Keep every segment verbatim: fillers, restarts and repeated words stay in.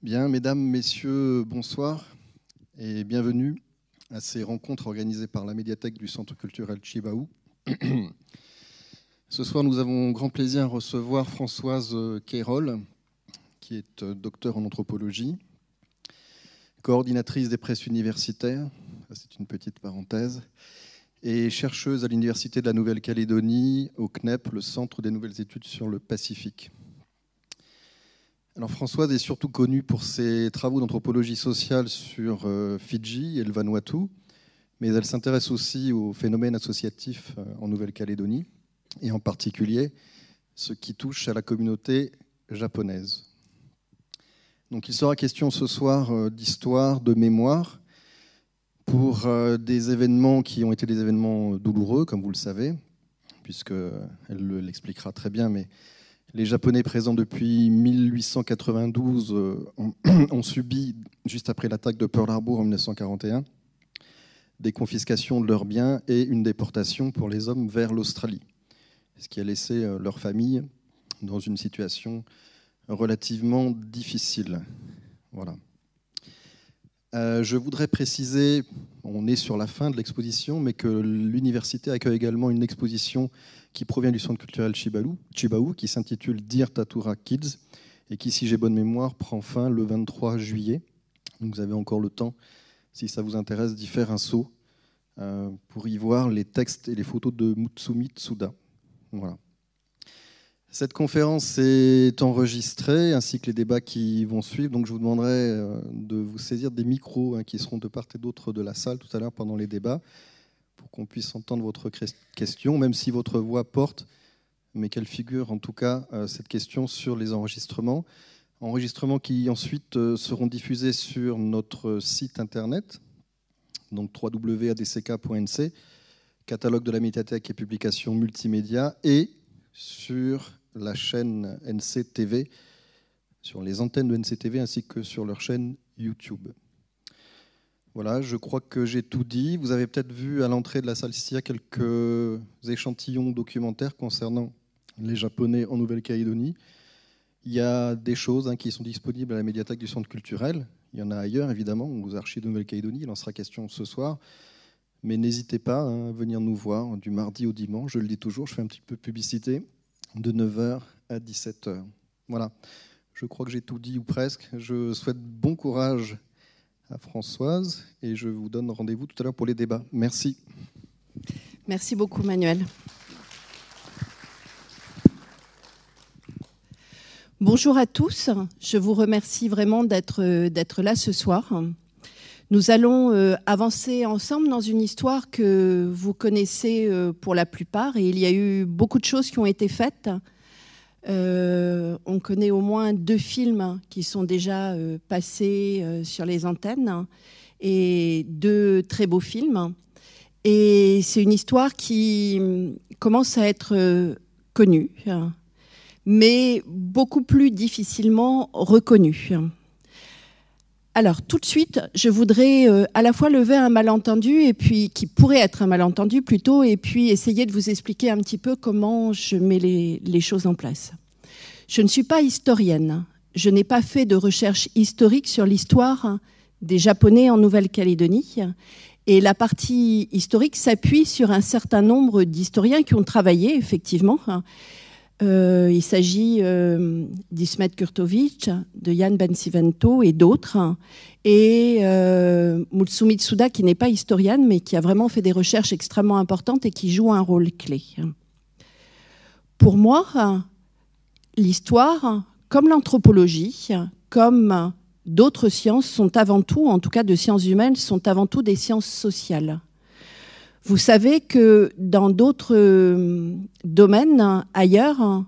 Bien, mesdames, messieurs, bonsoir et bienvenue à ces rencontres organisées par la médiathèque du Centre culturel Chibaou. Ce soir, nous avons grand plaisir à recevoir Françoise Quérol, qui est docteure en anthropologie, coordinatrice des presses universitaires, c'est une petite parenthèse, et chercheuse à l'Université de la Nouvelle-Calédonie, au C N E P, le Centre des Nouvelles Études sur le Pacifique. Alors Françoise est surtout connue pour ses travaux d'anthropologie sociale sur Fidji et le Vanuatu, mais elle s'intéresse aussi aux phénomènes associatifs en Nouvelle-Calédonie, et en particulier ce qui touche à la communauté japonaise. Donc il sera question ce soir d'histoire, de mémoire, pour des événements qui ont été des événements douloureux, comme vous le savez, puisqu'elle l'expliquera très bien, mais les Japonais présents depuis mille huit cent quatre-vingt-douze ont, ont subi, juste après l'attaque de Pearl Harbor en mille neuf cent quarante et un, des confiscations de leurs biens et une déportation pour les hommes vers l'Australie, ce qui a laissé leur famille dans une situation relativement difficile. Voilà. Euh, je voudrais préciser, on est sur la fin de l'exposition, mais que l'université accueille également une exposition qui provient du Centre culturel Chibaou, Chibaou qui s'intitule Dear Tatura Kids et qui, si j'ai bonne mémoire, prend fin le vingt-trois juillet. Donc vous avez encore le temps, si ça vous intéresse, d'y faire un saut euh, pour y voir les textes et les photos de Mutsumi Tsuda. Voilà. Cette conférence est enregistrée, ainsi que les débats qui vont suivre. Donc je vous demanderai de vous saisir des micros hein, qui seront de part et d'autre de la salle tout à l'heure pendant les débats, pour qu'on puisse entendre votre question, même si votre voix porte, mais qu'elle figure en tout cas cette question sur les enregistrements. Enregistrements qui ensuite seront diffusés sur notre site internet, donc w w w point a d c k point n c, catalogue de la médiathèque et publications multimédia, et sur la chaîne N C T V, sur les antennes de N C T V ainsi que sur leur chaîne YouTube. Voilà, je crois que j'ai tout dit. Vous avez peut-être vu à l'entrée de la salle ici quelques échantillons documentaires concernant les Japonais en Nouvelle-Calédonie. Il y a des choses hein, qui sont disponibles à la médiathèque du Centre culturel. Il y en a ailleurs, évidemment, aux archives de Nouvelle-Calédonie. Il en sera question ce soir. Mais n'hésitez pas hein, à venir nous voir du mardi au dimanche. Je le dis toujours, je fais un petit peu de publicité, de neuf heures à dix-sept heures. Voilà, je crois que j'ai tout dit ou presque. Je souhaite bon courage à Françoise et je vous donne rendez-vous tout à l'heure pour les débats. Merci. Merci beaucoup, Manuel. Bonjour à tous. Je vous remercie vraiment d'être, d'être là ce soir. Nous allons euh, avancer ensemble dans une histoire que vous connaissez euh, pour la plupart, et il y a eu beaucoup de choses qui ont été faites. Euh, on connaît au moins deux films qui sont déjà euh, passés euh, sur les antennes, et deux très beaux films. Et c'est une histoire qui commence à être euh, connue, mais beaucoup plus difficilement reconnue. Alors, tout de suite, je voudrais euh, à la fois lever un malentendu, et puis qui pourrait être un malentendu plutôt, et puis essayer de vous expliquer un petit peu comment je mets les, les choses en place. Je ne suis pas historienne. Je n'ai pas fait de recherche historique sur l'histoire des Japonais en Nouvelle-Calédonie. Et la partie historique s'appuie sur un certain nombre d'historiens qui ont travaillé, effectivement. Euh, il s'agit euh, d'Ismet Kurtovic, de Jan Bencivento et d'autres, et euh, Mutsumi Tsuda, qui n'est pas historienne, mais qui a vraiment fait des recherches extrêmement importantes et qui joue un rôle clé. Pour moi, l'histoire, comme l'anthropologie, comme d'autres sciences, sont avant tout, en tout cas de sciences humaines, sont avant tout des sciences sociales. Vous savez que dans d'autres domaines ailleurs,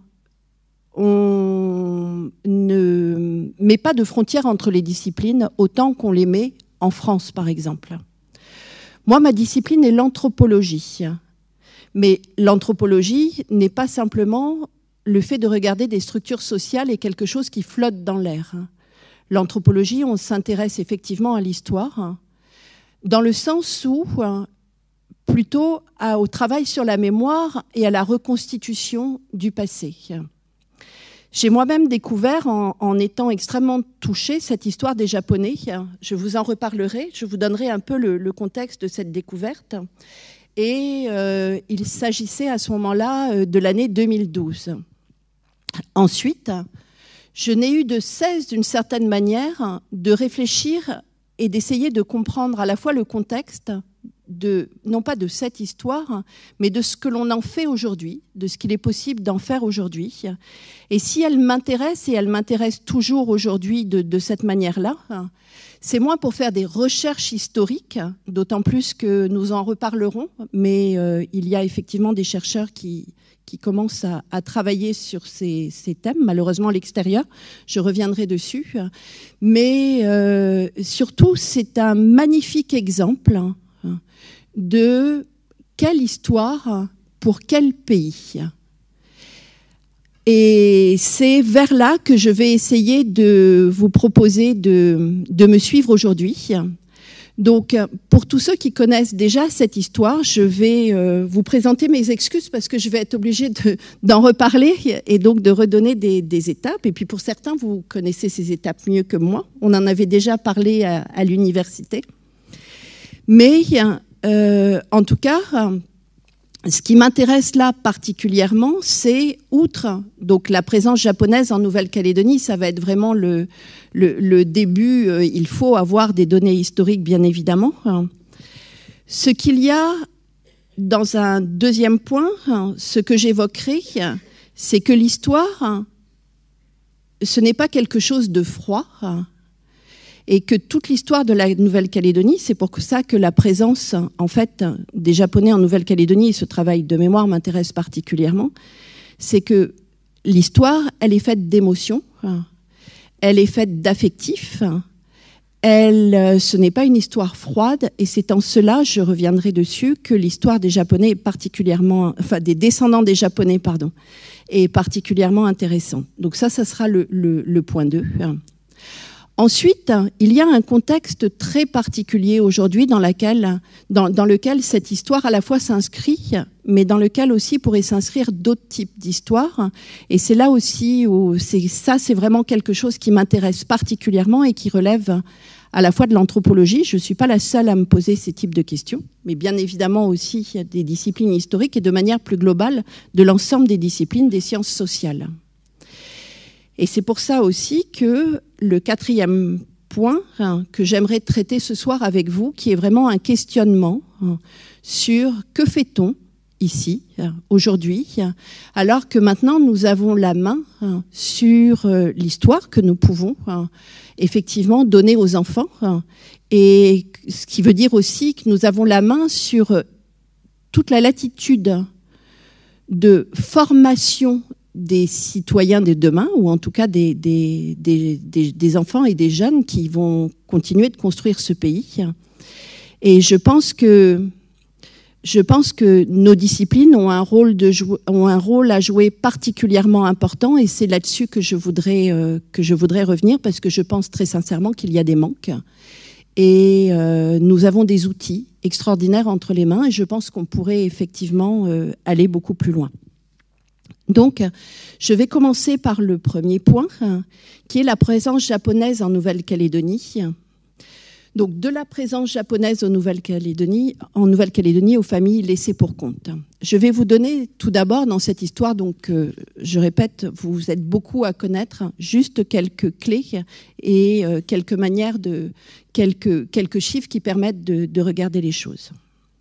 on ne met pas de frontières entre les disciplines autant qu'on les met en France, par exemple. Moi, ma discipline est l'anthropologie. Mais l'anthropologie n'est pas simplement le fait de regarder des structures sociales et quelque chose qui flotte dans l'air. L'anthropologie, on s'intéresse effectivement à l'histoire, dans le sens où plutôt à, au travail sur la mémoire et à la reconstitution du passé. J'ai moi-même découvert, en, en étant extrêmement touchée, cette histoire des Japonais. Je vous en reparlerai, je vous donnerai un peu le, le contexte de cette découverte. Et euh, il s'agissait à ce moment-là de l'année deux mille douze. Ensuite, je n'ai eu de cesse, d'une certaine manière, de réfléchir et d'essayer de comprendre à la fois le contexte, de, non pas de cette histoire, mais de ce que l'on en fait aujourd'hui, de ce qu'il est possible d'en faire aujourd'hui. Et si elle m'intéresse, et elle m'intéresse toujours aujourd'hui de, de cette manière-là, c'est moins pour faire des recherches historiques, d'autant plus que nous en reparlerons, mais euh, il y a effectivement des chercheurs qui, qui commencent à, à travailler sur ces, ces thèmes, malheureusement à l'extérieur, je reviendrai dessus. Mais euh, surtout, c'est un magnifique exemple de quelle histoire pour quel pays. Et c'est vers là que je vais essayer de vous proposer de, de me suivre aujourd'hui. Donc, pour tous ceux qui connaissent déjà cette histoire, je vais euh, vous présenter mes excuses parce que je vais être obligée de, d'en reparler et donc de redonner des, des étapes. Et puis pour certains, vous connaissez ces étapes mieux que moi. On en avait déjà parlé à, à l'université. Mais euh, en tout cas, ce qui m'intéresse là particulièrement, c'est, outre donc la présence japonaise en Nouvelle-Calédonie, ça va être vraiment le, le, le début, euh, il faut avoir des données historiques bien évidemment. Ce qu'il y a dans un deuxième point, ce que j'évoquerai, c'est que l'histoire, ce n'est pas quelque chose de froid, et que toute l'histoire de la Nouvelle-Calédonie, c'est pour ça que la présence en fait des Japonais en Nouvelle-Calédonie et ce travail de mémoire m'intéresse particulièrement, c'est que l'histoire, elle est faite d'émotions, elle est faite d'affectifs, elle, ce n'est pas une histoire froide, et c'est en cela, je reviendrai dessus, que l'histoire des Japonais est particulièrement, enfin des descendants des Japonais, pardon, est particulièrement intéressante. Donc ça, ça sera le, le, le point deux. Ensuite, il y a un contexte très particulier aujourd'hui dans, dans, dans lequel cette histoire à la fois s'inscrit, mais dans lequel aussi pourraient s'inscrire d'autres types d'histoires. Et c'est là aussi où c'est, ça, c'est vraiment quelque chose qui m'intéresse particulièrement et qui relève à la fois de l'anthropologie. Je ne suis pas la seule à me poser ces types de questions, mais bien évidemment aussi des disciplines historiques et de manière plus globale de l'ensemble des disciplines des sciences sociales. Et c'est pour ça aussi que le quatrième point hein, que j'aimerais traiter ce soir avec vous, qui est vraiment un questionnement hein, sur que fait-on ici, hein, aujourd'hui, hein, alors que maintenant nous avons la main hein, sur euh, l'histoire que nous pouvons hein, effectivement donner aux enfants, hein, et ce qui veut dire aussi que nous avons la main sur euh, toute la latitude de formation des citoyens de demain, ou en tout cas des, des, des, des, des enfants et des jeunes qui vont continuer de construire ce pays. Et je pense que, je pense que nos disciplines ont un rôle, de jou- ont un rôle à jouer particulièrement important, et c'est là-dessus que je voudrais, euh, que je voudrais revenir, parce que je pense très sincèrement qu'il y a des manques. Et euh, nous avons des outils extraordinaires entre les mains, et je pense qu'on pourrait effectivement euh, aller beaucoup plus loin. Donc, je vais commencer par le premier point, qui est la présence japonaise en Nouvelle-Calédonie. Donc, de la présence japonaise en Nouvelle-Calédonie, en Nouvelle-Calédonie aux familles laissées pour compte. Je vais vous donner tout d'abord dans cette histoire, donc euh, je répète, vous êtes beaucoup à connaître, juste quelques clés et euh, quelques manières de, quelques, quelques chiffres qui permettent de, de regarder les choses.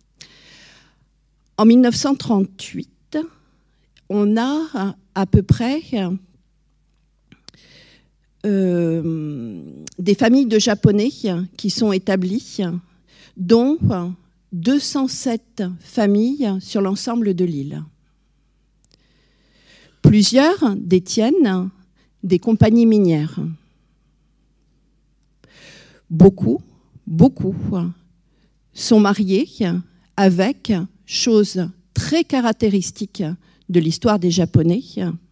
En mille neuf cent trente-huit, on a à peu près euh, des familles de Japonais qui sont établies, dont deux cent sept familles sur l'ensemble de l'île. Plusieurs détiennent des compagnies minières. Beaucoup, beaucoup sont mariés avec, chose très caractéristique de l'histoire des Japonais,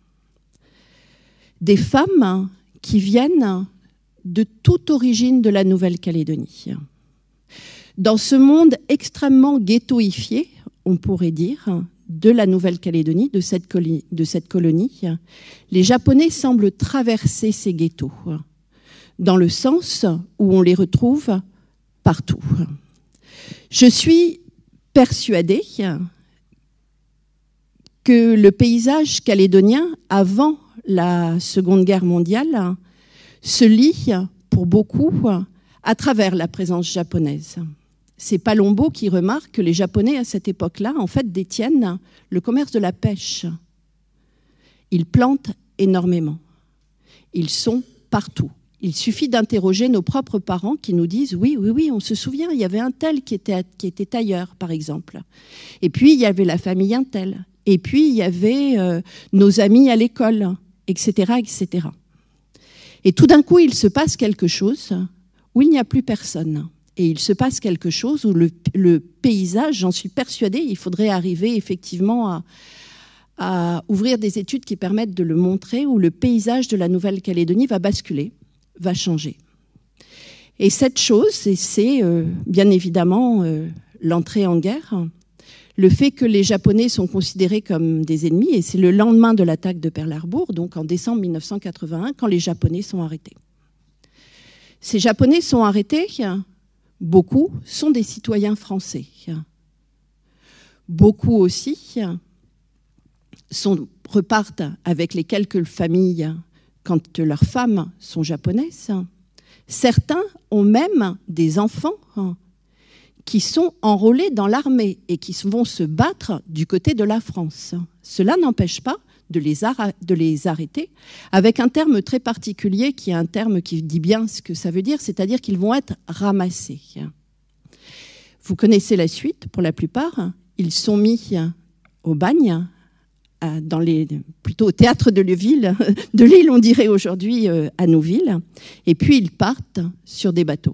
des femmes qui viennent de toute origine de la Nouvelle-Calédonie. Dans ce monde extrêmement ghettoifié, on pourrait dire, de la Nouvelle-Calédonie, de cette colonie, de cette colonie, les Japonais semblent traverser ces ghettos, dans le sens où on les retrouve partout. Je suis persuadée que le paysage calédonien, avant la Seconde Guerre mondiale, se lie pour beaucoup à travers la présence japonaise. C'est Palombo qui remarque que les Japonais, à cette époque-là, en fait, détiennent le commerce de la pêche. Ils plantent énormément. Ils sont partout. Il suffit d'interroger nos propres parents qui nous disent « oui, oui, oui, on se souvient, il y avait un tel qui était, qui était ailleurs, par exemple. Et puis, il y avait la famille un tel. Et puis, il y avait euh, nos amis à l'école, et cetera, et cetera » Et tout d'un coup, il se passe quelque chose où il n'y a plus personne. Et il se passe quelque chose où le, le paysage, j'en suis persuadée, il faudrait arriver effectivement à, à ouvrir des études qui permettent de le montrer, où le paysage de la Nouvelle-Calédonie va basculer, va changer. Et cette chose, c'est euh, bien évidemment euh, l'entrée en guerre, le fait que les Japonais sont considérés comme des ennemis, et c'est le lendemain de l'attaque de Pearl Harbor, donc en décembre mille neuf cent quatre-vingt-un, quand les Japonais sont arrêtés. Ces Japonais sont arrêtés, beaucoup sont des citoyens français. Beaucoup aussi sont, repartent avec les quelques familles quand leurs femmes sont japonaises. Certains ont même des enfants qui sont enrôlés dans l'armée et qui vont se battre du côté de la France. Cela n'empêche pas de les, de les arrêter avec un terme très particulier qui est un terme qui dit bien ce que ça veut dire, c'est-à-dire qu'ils vont être ramassés. Vous connaissez la suite pour la plupart. Ils sont mis au bagne, dans les, plutôt au théâtre de l'île, de l'île on dirait aujourd'hui à Nouville, et puis ils partent sur des bateaux.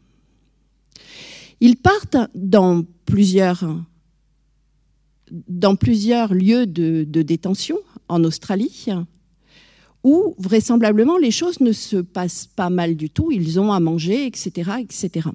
Ils partent dans plusieurs, dans plusieurs lieux de, de détention en Australie, où vraisemblablement les choses ne se passent pas mal du tout. Ils ont à manger, et cetera, et cetera.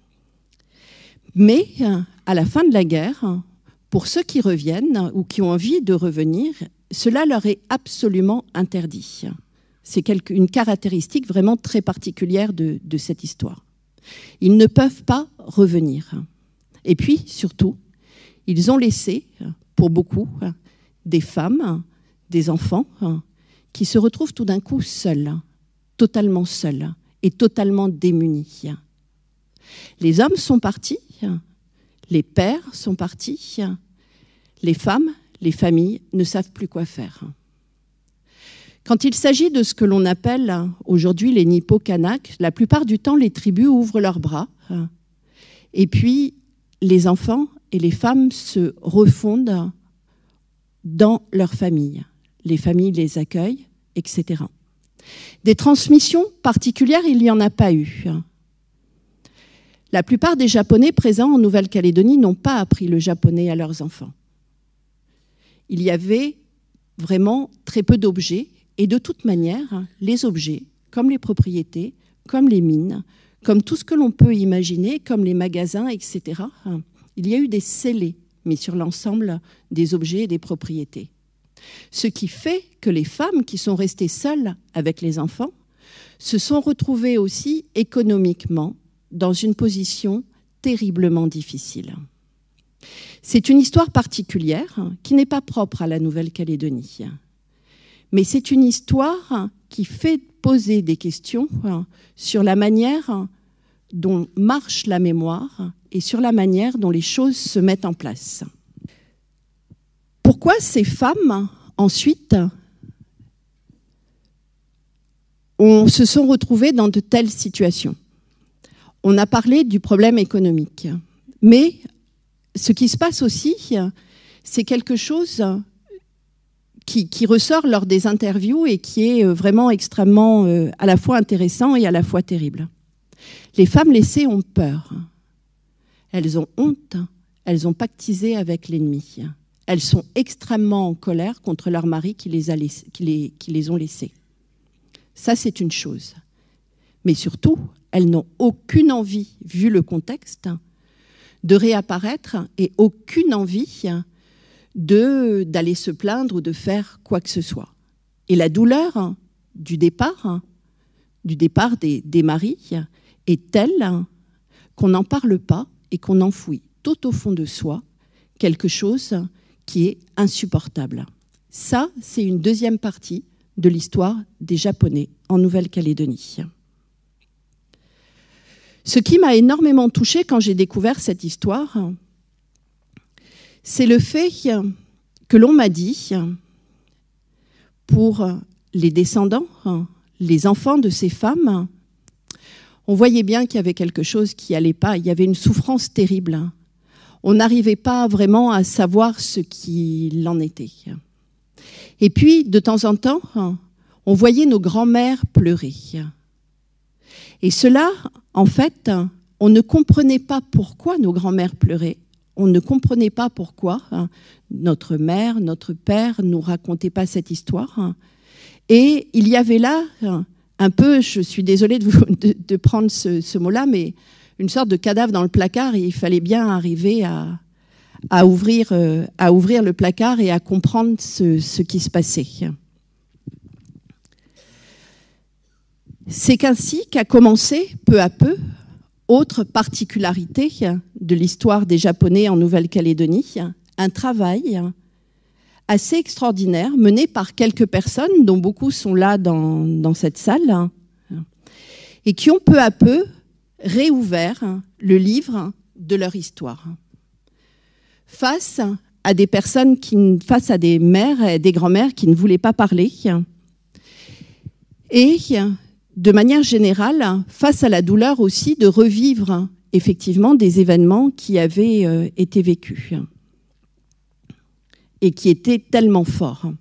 Mais à la fin de la guerre, pour ceux qui reviennent ou qui ont envie de revenir, cela leur est absolument interdit. C'est une caractéristique vraiment très particulière de, de cette histoire. Ils ne peuvent pas revenir. Et puis, surtout, ils ont laissé, pour beaucoup, des femmes, des enfants, qui se retrouvent tout d'un coup seuls, totalement seuls et totalement démunis. Les hommes sont partis, les pères sont partis, les femmes, les familles ne savent plus quoi faire. Quand il s'agit de ce que l'on appelle aujourd'hui les Nippo-Kanaks, la plupart du temps, les tribus ouvrent leurs bras. Et puis, les enfants et les femmes se refondent dans leurs familles. Les familles les accueillent, et cetera. Des transmissions particulières, il n'y en a pas eu. La plupart des Japonais présents en Nouvelle-Calédonie n'ont pas appris le japonais à leurs enfants. Il y avait vraiment très peu d'objets. Et de toute manière, les objets, comme les propriétés, comme les mines, comme tout ce que l'on peut imaginer, comme les magasins, et cetera, il y a eu des scellés mis sur l'ensemble des objets et des propriétés. Ce qui fait que les femmes qui sont restées seules avec les enfants se sont retrouvées aussi économiquement dans une position terriblement difficile. C'est une histoire particulière qui n'est pas propre à la Nouvelle-Calédonie. Mais c'est une histoire qui fait poser des questions sur la manière dont marche la mémoire et sur la manière dont les choses se mettent en place. Pourquoi ces femmes, ensuite, on se sont retrouvées dans de telles situations? On a parlé du problème économique. Mais ce qui se passe aussi, c'est quelque chose Qui, qui ressort lors des interviews et qui est vraiment extrêmement euh, à la fois intéressant et à la fois terrible. Les femmes laissées ont peur. Elles ont honte. Elles ont pactisé avec l'ennemi. Elles sont extrêmement en colère contre leur mari qui les, a laissé, qui les, qui les ont laissées. Ça, c'est une chose. Mais surtout, elles n'ont aucune envie, vu le contexte, de réapparaître et aucune envie de, d'aller se plaindre ou de faire quoi que ce soit. Et la douleur du départ, du départ des, des maris est telle qu'on n'en parle pas et qu'on enfouit tout au fond de soi quelque chose qui est insupportable. Ça, c'est une deuxième partie de l'histoire des Japonais en Nouvelle-Calédonie. Ce qui m'a énormément touchée quand j'ai découvert cette histoire, c'est le fait que l'on m'a dit, pour les descendants, les enfants de ces femmes, on voyait bien qu'il y avait quelque chose qui n'allait pas, il y avait une souffrance terrible. On n'arrivait pas vraiment à savoir ce qu'il en était. Et puis, de temps en temps, on voyait nos grands-mères pleurer. Et cela, en fait, on ne comprenait pas pourquoi nos grands-mères pleuraient. On ne comprenait pas pourquoi notre mère, notre père ne nous racontait pas cette histoire. Et il y avait là un peu, je suis désolée de, vous, de, de prendre ce, ce mot-là, mais une sorte de cadavre dans le placard, et il fallait bien arriver à, à, ouvrir, euh, à ouvrir le placard et à comprendre ce, ce qui se passait. C'est qu'ainsi qu'a commencé, peu à peu, autre particularité de l'histoire des Japonais en Nouvelle-Calédonie, un travail assez extraordinaire mené par quelques personnes, dont beaucoup sont là dans, dans cette salle, et qui ont peu à peu réouvert le livre de leur histoire. Face à des personnes, qui, face à des mères et des grands-mères qui ne voulaient pas parler, et de manière générale, face à la douleur aussi de revivre effectivement des événements qui avaient été vécus et qui étaient tellement forts.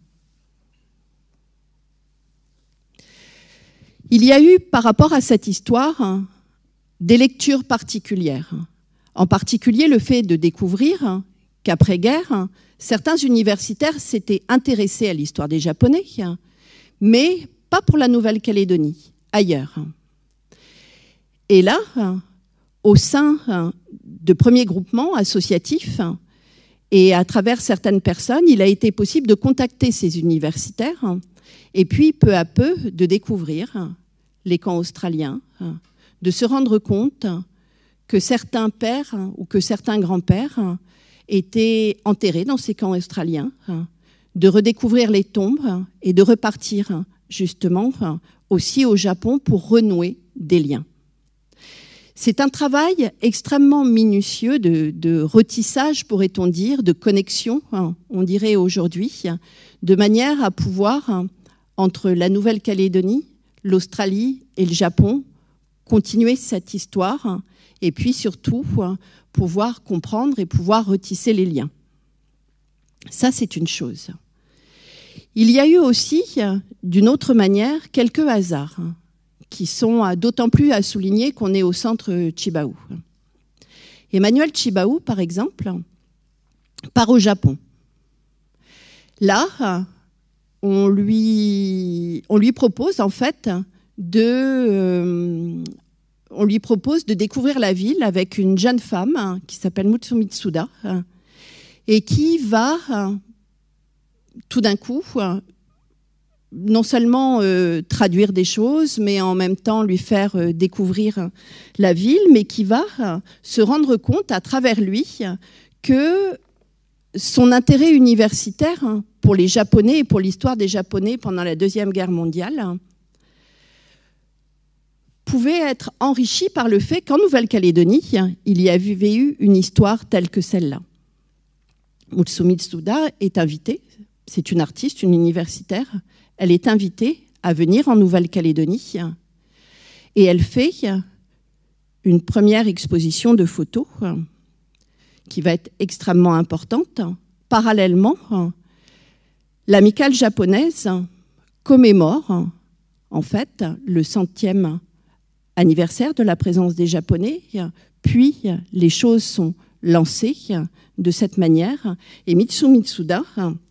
Il y a eu, par rapport à cette histoire, des lectures particulières. En particulier, le fait de découvrir qu'après-guerre, certains universitaires s'étaient intéressés à l'histoire des Japonais, mais pas pour la Nouvelle-Calédonie, ailleurs. Et là, au sein de premiers groupements associatifs, et à travers certaines personnes, il a été possible de contacter ces universitaires et puis, peu à peu, de découvrir les camps australiens, de se rendre compte que certains pères ou que certains grands-pères étaient enterrés dans ces camps australiens, de redécouvrir les tombes et de repartir justement aussi au Japon pour renouer des liens. C'est un travail extrêmement minutieux de, de retissage, pourrait-on dire, de connexion, on dirait aujourd'hui, de manière à pouvoir, entre la Nouvelle-Calédonie, l'Australie et le Japon, continuer cette histoire et puis surtout pouvoir comprendre et pouvoir retisser les liens. Ça, c'est une chose. Il y a eu aussi, d'une autre manière, quelques hasards qui sont d'autant plus à souligner qu'on est au centre Chibaou. Emmanuel Chibaou, par exemple, part au Japon. Là, on lui, on lui propose en fait de, euh, on lui propose de découvrir la ville avec une jeune femme hein, qui s'appelle Mutsumi Tsuda hein, et qui va euh, tout d'un coup euh, non seulement euh, traduire des choses, mais en même temps lui faire euh, découvrir la ville, mais qui va euh, se rendre compte à travers lui que son intérêt universitaire hein, pour les Japonais et pour l'histoire des Japonais pendant la Deuxième Guerre mondiale hein, pouvait être enrichi par le fait qu'en Nouvelle-Calédonie, il y avait eu une histoire telle que celle-là. Mutsumi Tsuda est invitée, c'est une artiste, une universitaire, elle est invitée à venir en Nouvelle-Calédonie et elle fait une première exposition de photos qui va être extrêmement importante. Parallèlement, l'amicale japonaise commémore en fait le centième anniversaire de la présence des Japonais, puis les choses sont lancées de cette manière et Mutsumi Tsuda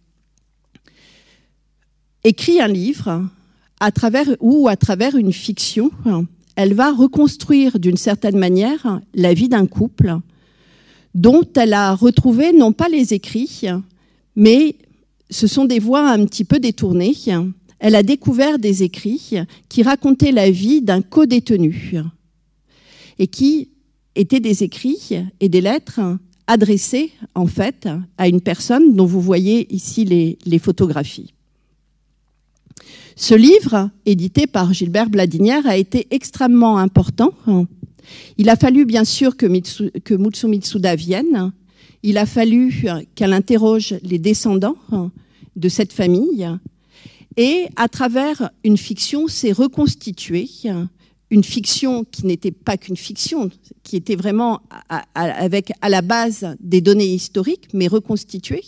écrit un livre à travers, ou à travers une fiction, elle va reconstruire d'une certaine manière la vie d'un couple dont elle a retrouvé non pas les écrits, mais ce sont des voies un petit peu détournées. Elle a découvert des écrits qui racontaient la vie d'un co-détenu et qui étaient des écrits et des lettres adressées en fait à une personne dont vous voyez ici les, les photographies. Ce livre, édité par Gilbert Bladinière, a été extrêmement important. Il a fallu bien sûr que, Mitsu, que Mutsu Mitsuda vienne. Il a fallu qu'elle interroge les descendants de cette famille. Et à travers une fiction, s'est reconstituée, une fiction qui n'était pas qu'une fiction, qui était vraiment à, à, avec à la base des données historiques, mais reconstituée.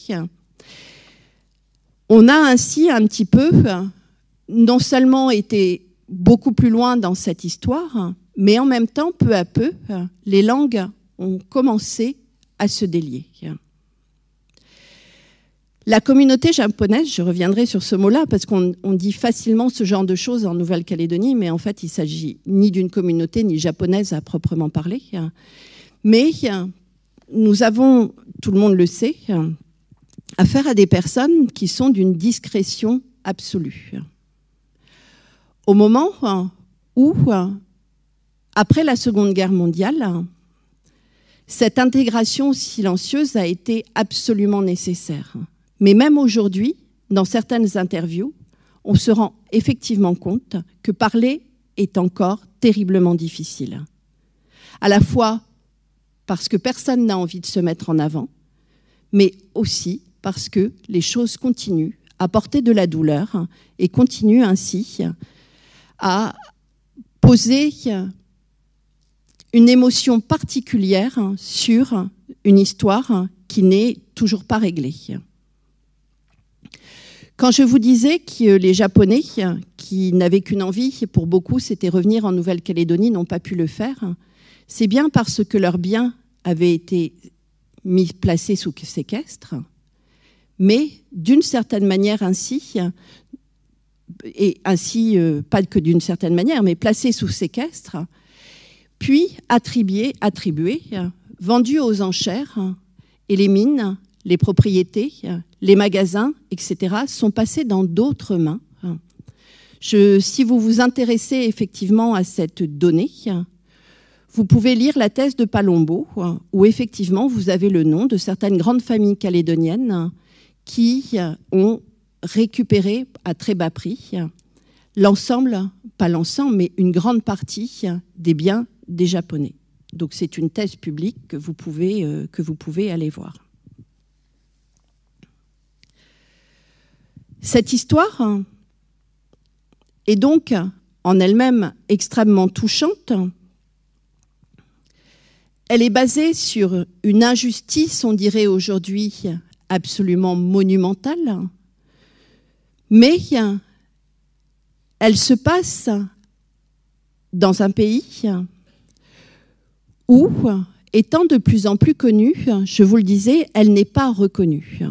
On a ainsi un petit peu, non seulement été beaucoup plus loin dans cette histoire, mais en même temps, peu à peu, les langues ont commencé à se délier. La communauté japonaise, je reviendrai sur ce mot-là, parce qu'on on dit facilement ce genre de choses en Nouvelle-Calédonie, mais en fait, il ne s'agit ni d'une communauté, ni japonaise à proprement parler. Mais nous avons, tout le monde le sait, affaire à des personnes qui sont d'une discrétion absolue. Au moment où, après la Seconde Guerre mondiale, cette intégration silencieuse a été absolument nécessaire. Mais même aujourd'hui, dans certaines interviews, on se rend effectivement compte que parler est encore terriblement difficile. À la fois parce que personne n'a envie de se mettre en avant, mais aussi parce que les choses continuent à porter de la douleur et continuent ainsi à poser une émotion particulière sur une histoire qui n'est toujours pas réglée. Quand je vous disais que les Japonais, qui n'avaient qu'une envie, pour beaucoup, c'était revenir en Nouvelle-Calédonie, n'ont pas pu le faire, c'est bien parce que leurs biens avaient été mis, placés sous séquestre, mais d'une certaine manière ainsi, et ainsi, euh, pas que d'une certaine manière, mais placés sous séquestre, puis attribués, attribués, vendus aux enchères, et les mines, les propriétés, les magasins, et cetera, sont passés dans d'autres mains. Je, si vous vous intéressez effectivement à cette donnée, vous pouvez lire la thèse de Palombo, où effectivement vous avez le nom de certaines grandes familles calédoniennes qui ont récupéré à très bas prix l'ensemble, pas l'ensemble, mais une grande partie des biens des Japonais. Donc c'est une thèse publique que vous pouvez, euh, que vous pouvez aller voir. Cette histoire est donc en elle-même extrêmement touchante. Elle est basée sur une injustice, on dirait aujourd'hui, absolument monumentale, mais elle se passe dans un pays où, étant de plus en plus connue, je vous le disais, elle n'est pas reconnue.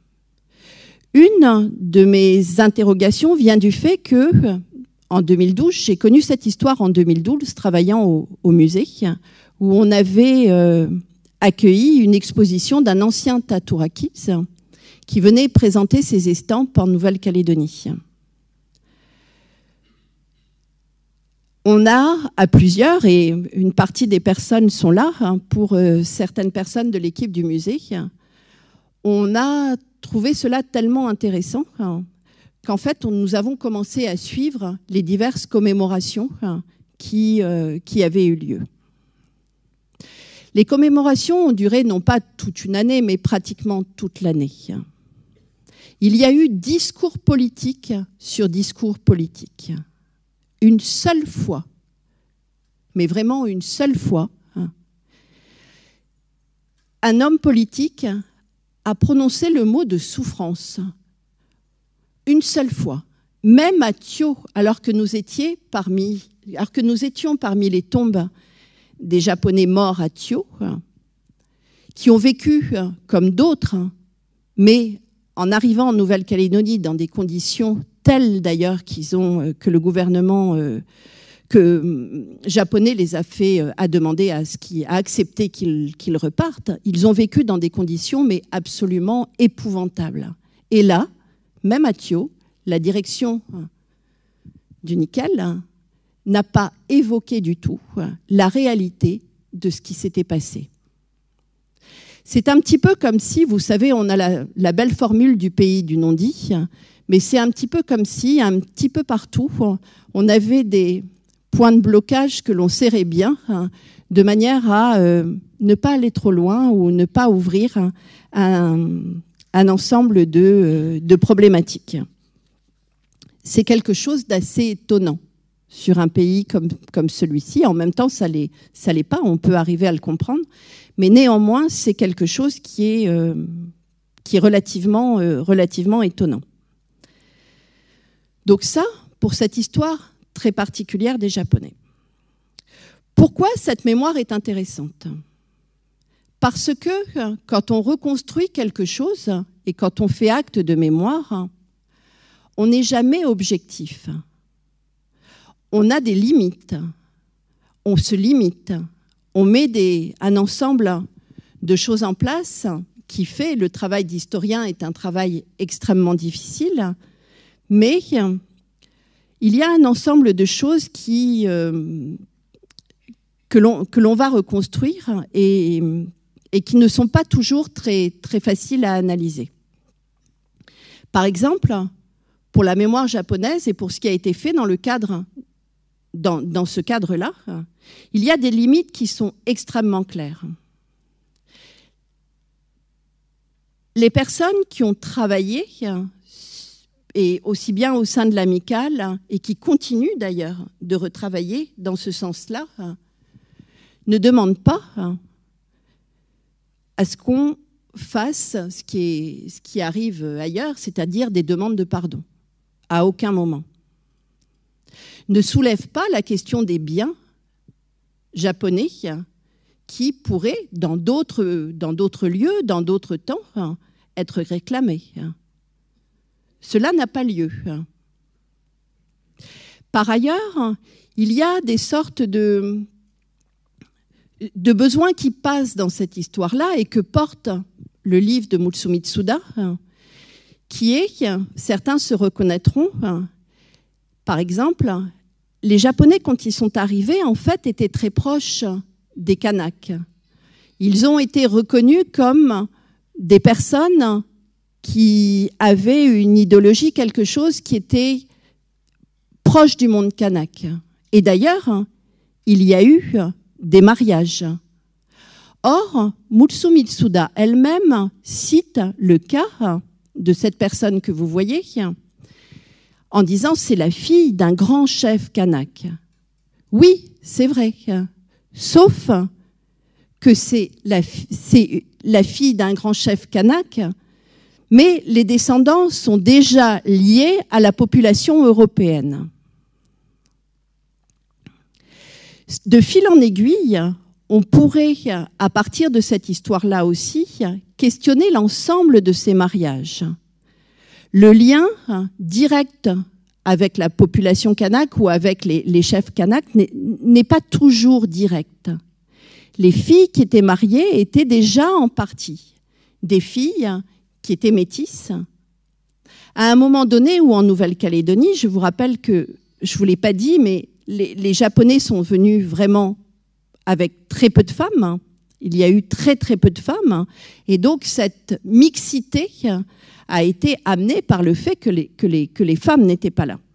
Une de mes interrogations vient du fait que, en deux mille douze, j'ai connu cette histoire en deux mille douze, travaillant au, au musée, où on avait euh, accueilli une exposition d'un ancien Taturakis qui venait présenter ses estampes en Nouvelle-Calédonie. On a à plusieurs, et une partie des personnes sont là, hein, pour euh, certaines personnes de l'équipe du musée, on a trouvé cela tellement intéressant hein, qu'en fait, on, nous avons commencé à suivre les diverses commémorations hein, qui, euh, qui avaient eu lieu. Les commémorations ont duré non pas toute une année, mais pratiquement toute l'année. Il y a eu discours politiques sur discours politiques. Une seule fois, mais vraiment une seule fois, hein, un homme politique a prononcé le mot de souffrance. Une seule fois. Même à Thio, alors que nous étions parmi, alors que nous étions parmi les tombes des Japonais morts à Thio, hein, qui ont vécu hein, comme d'autres, hein, mais en arrivant en Nouvelle-Calédonie dans des conditions telles d'ailleurs qu'ils ont, euh, que le gouvernement, euh, que Japonais les a fait, a demandé à ce qui, a accepté qu'ils qu'ils repartent. Ils ont vécu dans des conditions mais absolument épouvantables. Et là, même à Thio, la direction du Nickel n'a pas évoqué du tout la réalité de ce qui s'était passé. C'est un petit peu comme si, vous savez, on a la, la belle formule du pays du non-dit, mais c'est un petit peu comme si, un petit peu partout, on avait des points de blocage que l'on serrait bien, de manière à euh, ne pas aller trop loin ou ne pas ouvrir un, un ensemble de, de problématiques. C'est quelque chose d'assez étonnant sur un pays comme, comme celui-ci. En même temps, ça l'est, ça l'est pas, on peut arriver à le comprendre, mais néanmoins, c'est quelque chose qui est, euh, qui est relativement, euh, relativement étonnant. Donc ça, pour cette histoire très particulière des Japonais. Pourquoi cette mémoire est intéressante? Parce que quand on reconstruit quelque chose et quand on fait acte de mémoire, on n'est jamais objectif. On a des limites. On se limite. On met des, un ensemble de choses en place qui fait le travail d'historien est un travail extrêmement difficile, mais il y a un ensemble de choses qui, euh, que l'on que l'on va reconstruire et, et qui ne sont pas toujours très, très faciles à analyser. Par exemple, pour la mémoire japonaise et pour ce qui a été fait dans, le cadre, dans, dans ce cadre-là, il y a des limites qui sont extrêmement claires. Les personnes qui ont travaillé, et aussi bien au sein de l'amicale, et qui continuent d'ailleurs de retravailler dans ce sens-là, ne demandent pas à ce qu'on fasse ce qui, est, ce qui arrive ailleurs, c'est-à-dire des demandes de pardon, à aucun moment. Ne soulèvent pas la question des biens japonais qui pourraient, dans d'autres, dans d'autres lieux, dans d'autres temps, être réclamés. Cela n'a pas lieu. Par ailleurs, il y a des sortes de, de besoins qui passent dans cette histoire-là et que porte le livre de Mutsumitsuda, qui est, certains se reconnaîtront, par exemple, les Japonais, quand ils sont arrivés, en fait, étaient très proches des Kanaks. Ils ont été reconnus comme des personnes qui avaient une idéologie, quelque chose qui était proche du monde kanak. Et d'ailleurs, il y a eu des mariages. Or, Mutsumitsuda elle-même cite le cas de cette personne que vous voyez en disant c'est la fille d'un grand chef kanak. Oui, c'est vrai, sauf que c'est la, c'est la fille d'un grand chef kanak, mais les descendants sont déjà liés à la population européenne. De fil en aiguille, on pourrait, à partir de cette histoire-là aussi, questionner l'ensemble de ces mariages. Le lien direct avec la population kanak ou avec les, les chefs kanak n'est pas toujours direct. Les filles qui étaient mariées étaient déjà en partie des filles qui étaient métisses. À un moment donné, ou en Nouvelle-Calédonie, je vous rappelle que, je ne vous l'ai pas dit, mais les, les Japonais sont venus vraiment avec très peu de femmes. Il y a eu très très peu de femmes. Et donc cette mixité a été amenée par le fait que les, que les, que les femmes n'étaient pas là.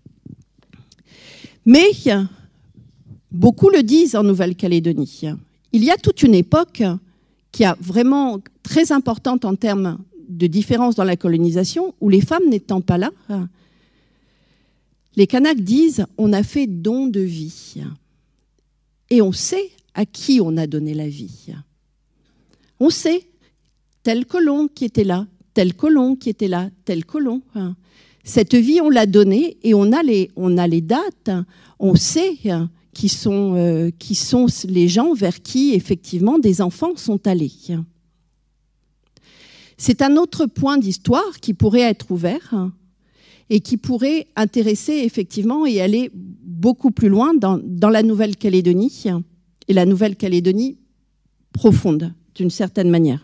Mais beaucoup le disent en Nouvelle-Calédonie. Il y a toute une époque qui est vraiment très importante en termes de différence dans la colonisation, où les femmes n'étant pas là, les Kanaks disent « on a fait don de vie ». Et on sait à qui on a donné la vie. On sait, tel colon qui était là, tel colon qui était là, tel colon. Cette vie, on l'a donnée et on a les, on a les dates, on sait qui sont, euh, qui sont les gens vers qui, effectivement, des enfants sont allés. C'est un autre point d'histoire qui pourrait être ouvert et qui pourrait intéresser effectivement et aller beaucoup plus loin dans, dans la Nouvelle-Calédonie, et la Nouvelle-Calédonie profonde, d'une certaine manière.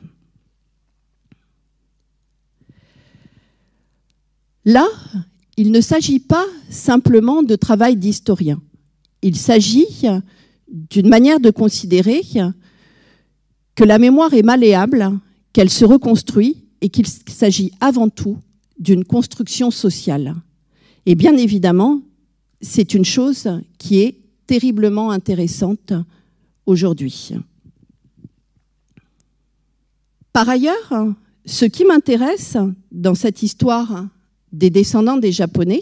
Là, il ne s'agit pas simplement de travail d'historien. Il s'agit d'une manière de considérer que la mémoire est malléable, qu'elle se reconstruit et qu'il s'agit avant tout d'une construction sociale. Et bien évidemment, c'est une chose qui est terriblement intéressante aujourd'hui. Par ailleurs, ce qui m'intéresse dans cette histoire des descendants des Japonais,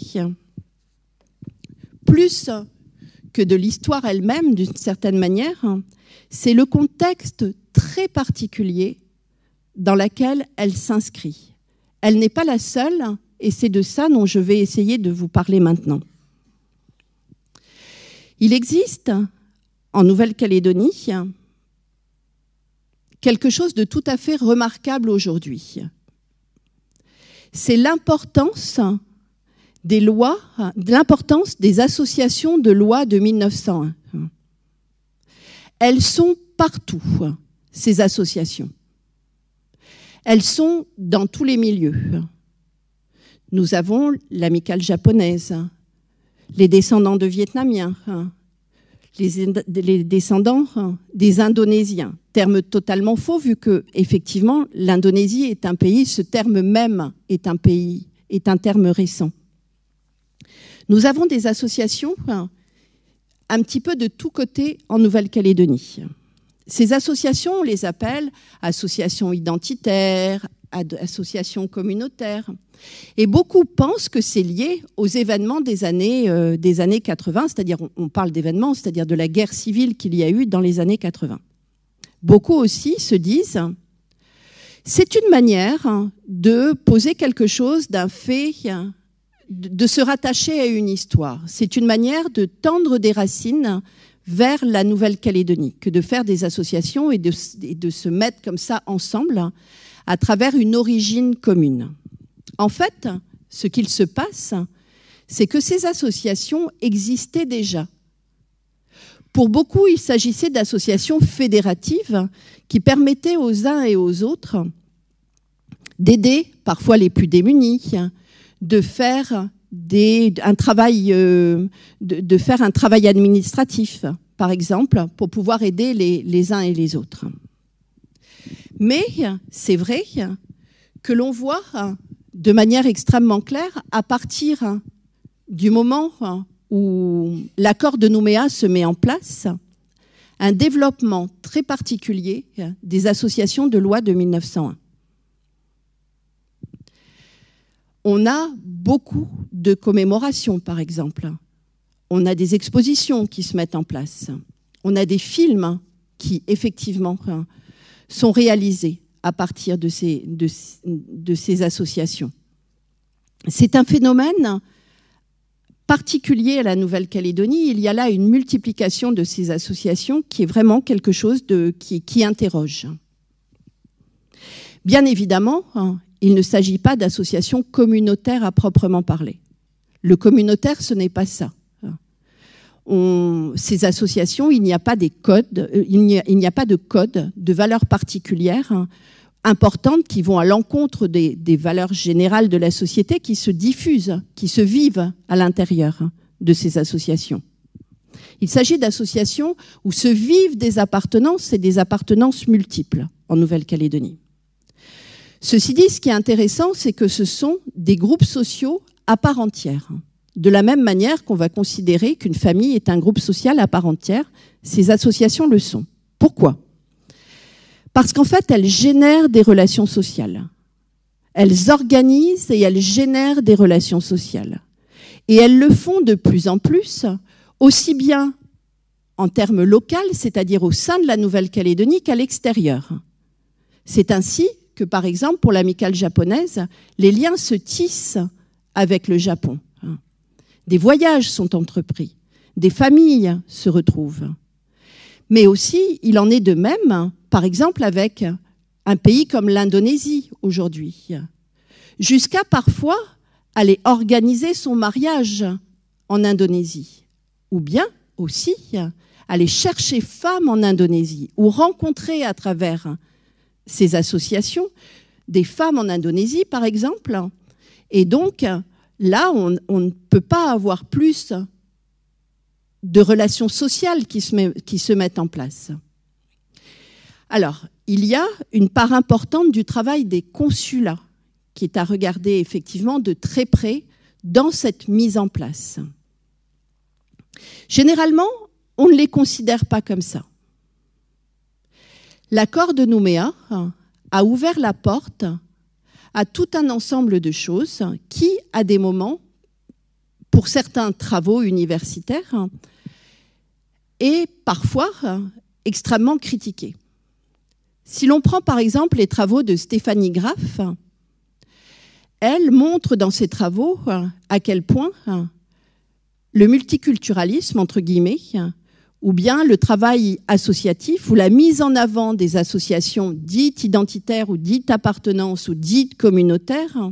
plus que de l'histoire elle-même, d'une certaine manière, c'est le contexte très particulier dans lequel elle s'inscrit. Elle n'est pas la seule, et c'est de ça dont je vais essayer de vous parler maintenant. Il existe en Nouvelle-Calédonie quelque chose de tout à fait remarquable aujourd'hui. C'est l'importance des lois, l'importance des associations de loi de mille neuf cent un. Elles sont partout, ces associations. Elles sont dans tous les milieux. Nous avons l'amicale japonaise, les descendants de Vietnamiens, les, les descendants des Indonésiens. Terme totalement faux, vu que, effectivement, l'Indonésie est un pays, ce terme même est un pays, est un terme récent. Nous avons des associations un petit peu de tous côtés en Nouvelle-Calédonie. Ces associations, on les appelle associations identitaires, associations communautaires. Et beaucoup pensent que c'est lié aux événements des années, euh, des années quatre-vingt, c'est-à-dire, on, on parle d'événements, c'est-à-dire de la guerre civile qu'il y a eu dans les années quatre-vingt. Beaucoup aussi se disent, c'est une manière de poser quelque chose d'un fait, de se rattacher à une histoire. C'est une manière de tendre des racines vers la Nouvelle-Calédonie, que de faire des associations et de, et de se mettre comme ça ensemble à travers une origine commune. En fait, ce qu'il se passe, c'est que ces associations existaient déjà. Pour beaucoup, il s'agissait d'associations fédératives qui permettaient aux uns et aux autres d'aider parfois les plus démunis, de faire des, un travail, euh, de, de faire un travail administratif, par exemple, pour pouvoir aider les, les uns et les autres. Mais c'est vrai que l'on voit de manière extrêmement claire, à partir du moment où l'accord de Nouméa se met en place, un développement très particulier des associations de loi de mille neuf cent un. On a beaucoup de commémorations, par exemple. On a des expositions qui se mettent en place. On a des films qui, effectivement, sont réalisés à partir de ces, de, de ces associations. C'est un phénomène particulier à la Nouvelle-Calédonie. Il y a là une multiplication de ces associations qui est vraiment quelque chose de, qui, qui interroge. Bien évidemment, il ne s'agit pas d'associations communautaires à proprement parler. Le communautaire, ce n'est pas ça. On, ces associations, il n'y a pas des codes, il n'y a, il n'y a pas de code de valeurs particulières hein, importantes qui vont à l'encontre des, des valeurs générales de la société qui se diffusent, qui se vivent à l'intérieur de ces associations. Il s'agit d'associations où se vivent des appartenances et des appartenances multiples en Nouvelle-Calédonie. Ceci dit, ce qui est intéressant, c'est que ce sont des groupes sociaux à part entière. De la même manière qu'on va considérer qu'une famille est un groupe social à part entière, ces associations le sont. Pourquoi ? Parce qu'en fait, elles génèrent des relations sociales. Elles organisent et elles génèrent des relations sociales. Et elles le font de plus en plus, aussi bien en termes locaux, c'est-à-dire au sein de la Nouvelle-Calédonie, qu'à l'extérieur. C'est ainsi que, par exemple, pour l'amicale japonaise, les liens se tissent avec le Japon. Des voyages sont entrepris, des familles se retrouvent. Mais aussi, il en est de même, par exemple, avec un pays comme l'Indonésie aujourd'hui, jusqu'à parfois aller organiser son mariage en Indonésie, ou bien aussi aller chercher femmes en Indonésie, ou rencontrer à travers ces associations des femmes en Indonésie, par exemple. Et donc, là, on, on ne peut pas avoir plus de relations sociales qui se, met, qui se mettent en place. Alors, il y a une part importante du travail des consulats qui est à regarder effectivement de très près dans cette mise en place. Généralement, on ne les considère pas comme ça. L'accord de Nouméa a ouvert la porte à tout un ensemble de choses qui, à des moments, pour certains travaux universitaires, est parfois extrêmement critiqué. Si l'on prend par exemple les travaux de Stéphanie Graff, elle montre dans ses travaux à quel point le multiculturalisme, entre guillemets, ou bien le travail associatif ou la mise en avant des associations dites identitaires ou dites appartenance ou dites communautaires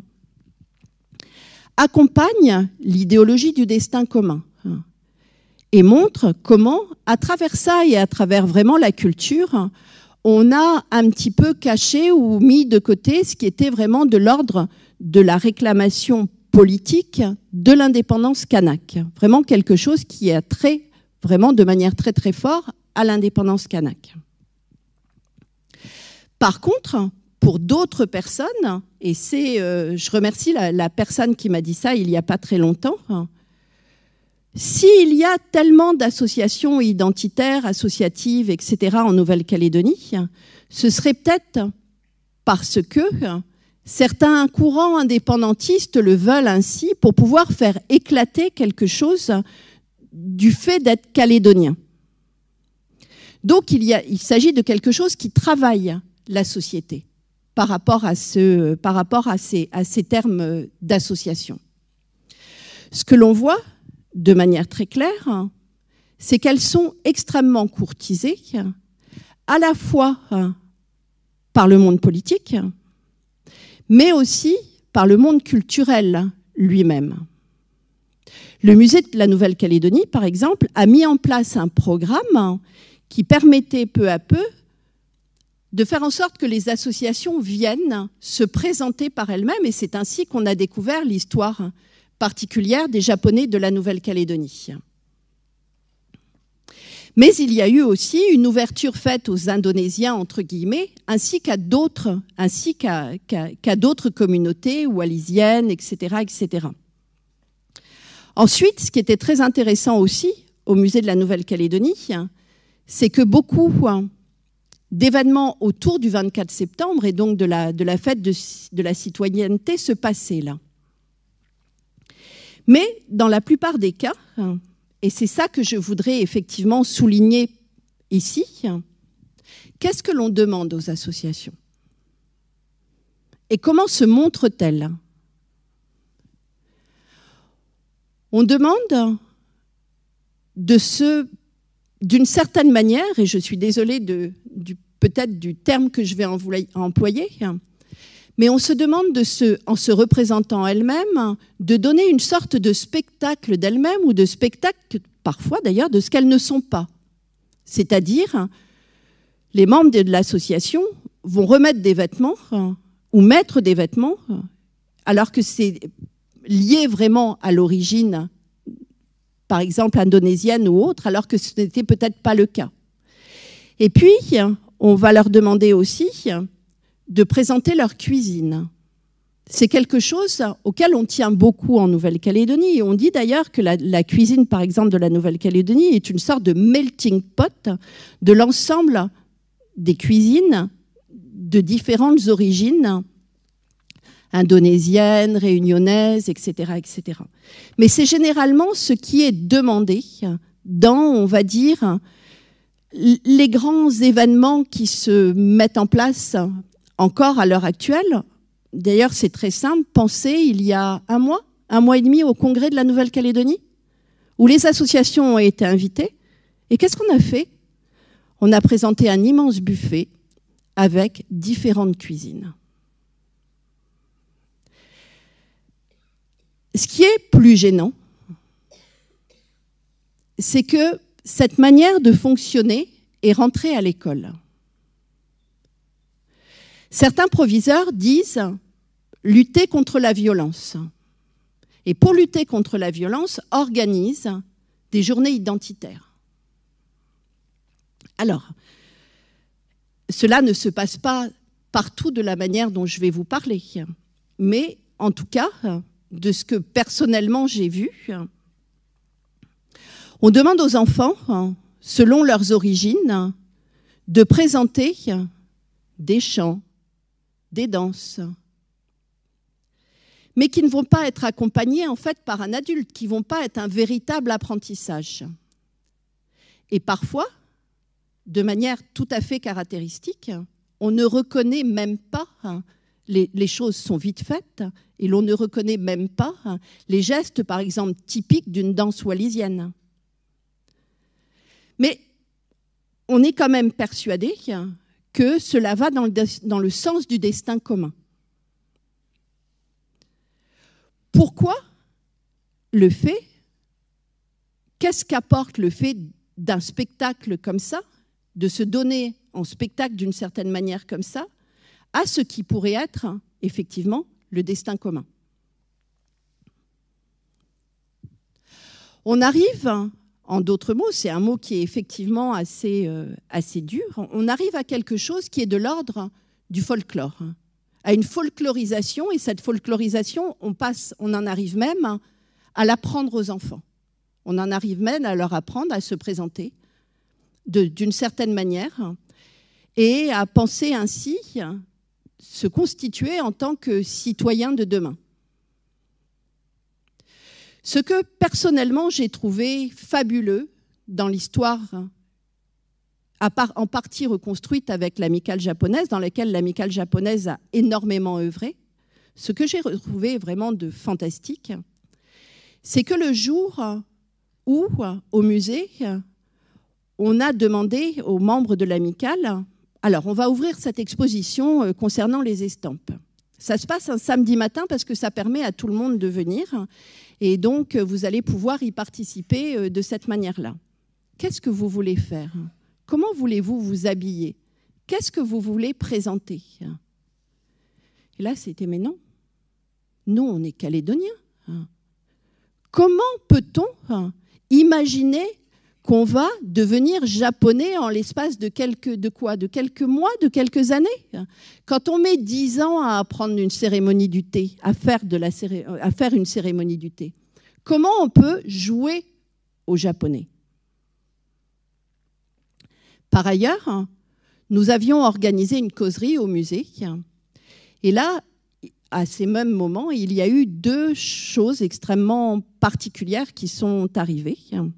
accompagne l'idéologie du destin commun et montre comment, à travers ça et à travers vraiment la culture, on a un petit peu caché ou mis de côté ce qui était vraiment de l'ordre de la réclamation politique de l'indépendance kanak. Vraiment quelque chose qui a trait vraiment de manière très très forte à l'indépendance kanak. Par contre, pour d'autres personnes, et c'est, euh, je remercie la, la personne qui m'a dit ça il n'y a pas très longtemps, s'il y a tellement d'associations identitaires, associatives, et cetera en Nouvelle-Calédonie, ce serait peut-être parce que certains courants indépendantistes le veulent ainsi pour pouvoir faire éclater quelque chose du fait d'être calédonien. Donc il, y a, il s'agit de quelque chose qui travaille la société par rapport à, ce, par rapport à, ces, à ces termes d'association. Ce que l'on voit de manière très claire, c'est qu'elles sont extrêmement courtisées, à la fois par le monde politique, mais aussi par le monde culturel lui-même. Le musée de la Nouvelle-Calédonie, par exemple, a mis en place un programme qui permettait peu à peu de faire en sorte que les associations viennent se présenter par elles-mêmes, et c'est ainsi qu'on a découvert l'histoire particulière des Japonais de la Nouvelle-Calédonie. Mais il y a eu aussi une ouverture faite aux Indonésiens, entre guillemets, ainsi qu'à d'autres, ainsi qu'à, qu'à, qu'à d'autres communautés wallisiennes, et cetera, et cetera. Ensuite, ce qui était très intéressant aussi au musée de la Nouvelle-Calédonie, c'est que beaucoup d'événements autour du vingt-quatre septembre et donc de la, de la fête de, de la citoyenneté se passaient là. Mais dans la plupart des cas, et c'est ça que je voudrais effectivement souligner ici, qu'est-ce que l'on demande aux associations? Et comment se montrent-elles? On demande de se, d'une certaine manière, et je suis désolée de, du, peut-être du terme que je vais employer, mais on se demande, de se, en se représentant elle-même, de donner une sorte de spectacle d'elle-même ou de spectacle, parfois d'ailleurs, de ce qu'elles ne sont pas. C'est-à-dire, les membres de l'association vont remettre des vêtements ou mettre des vêtements alors que c'est lié vraiment à l'origine, par exemple indonésienne ou autre, alors que ce n'était peut-être pas le cas. Et puis, on va leur demander aussi de présenter leur cuisine. C'est quelque chose auquel on tient beaucoup en Nouvelle-Calédonie. Et on dit d'ailleurs que la, la cuisine, par exemple, de la Nouvelle-Calédonie est une sorte de melting pot de l'ensemble des cuisines de différentes origines, indonésiennes, réunionnaises, et cetera, et cetera. Mais c'est généralement ce qui est demandé dans, on va dire, les grands événements qui se mettent en place encore à l'heure actuelle. D'ailleurs, c'est très simple. Pensez, il y a un mois, un mois et demi au Congrès de la Nouvelle-Calédonie, où les associations ont été invitées. Et qu'est-ce qu'on a fait? On a présenté un immense buffet avec différentes cuisines. Ce qui est plus gênant, c'est que cette manière de fonctionner est rentrée à l'école. Certains proviseurs disent lutter contre la violence. Et pour lutter contre la violence, organisent des journées identitaires. Alors, cela ne se passe pas partout de la manière dont je vais vous parler, mais en tout cas, de ce que personnellement j'ai vu, on demande aux enfants, selon leurs origines, de présenter des chants, des danses, mais qui ne vont pas être accompagnés en fait par un adulte, qui ne vont pas être un véritable apprentissage. Et parfois, de manière tout à fait caractéristique, on ne reconnaît même pas, les, les choses sont vite faites, et l'on ne reconnaît même pas les gestes, par exemple, typiques d'une danse wallisienne. Mais on est quand même persuadé que cela va dans le, dans le sens du destin commun. Pourquoi le fait, qu'est-ce qu'apporte le fait d'un spectacle comme ça, de se donner en spectacle d'une certaine manière comme ça, à ce qui pourrait être, effectivement, le destin commun? On arrive, en d'autres mots, c'est un mot qui est effectivement assez, euh, assez dur, on arrive à quelque chose qui est de l'ordre du folklore, à une folklorisation, et cette folklorisation, on, passe, on en arrive même à l'apprendre aux enfants. On en arrive même à leur apprendre à se présenter d'une certaine manière et à penser ainsi se constituer en tant que citoyen de demain. Ce que personnellement j'ai trouvé fabuleux dans l'histoire, en partie reconstruite avec l'amicale japonaise, dans laquelle l'amicale japonaise a énormément œuvré, ce que j'ai retrouvé vraiment de fantastique, c'est que le jour où, au musée, on a demandé aux membres de l'amicale, alors on va ouvrir cette exposition concernant les estampes. Ça se passe un samedi matin parce que ça permet à tout le monde de venir et donc vous allez pouvoir y participer de cette manière-là. Qu'est-ce que vous voulez faire? Comment voulez-vous vous habiller? Qu'est-ce que vous voulez présenter? Et là, c'était mais non. Nous, on est Calédoniens. Comment peut-on imaginer qu'on va devenir japonais en l'espace de quelques, de quoi, de quelques mois, de quelques années? Quand on met dix ans à apprendre une cérémonie du thé, à faire, de la, à faire une cérémonie du thé, comment on peut jouer au japonais? Par ailleurs, nous avions organisé une causerie au musée. Et là, à ces mêmes moments, il y a eu deux choses extrêmement particulières qui sont arrivées.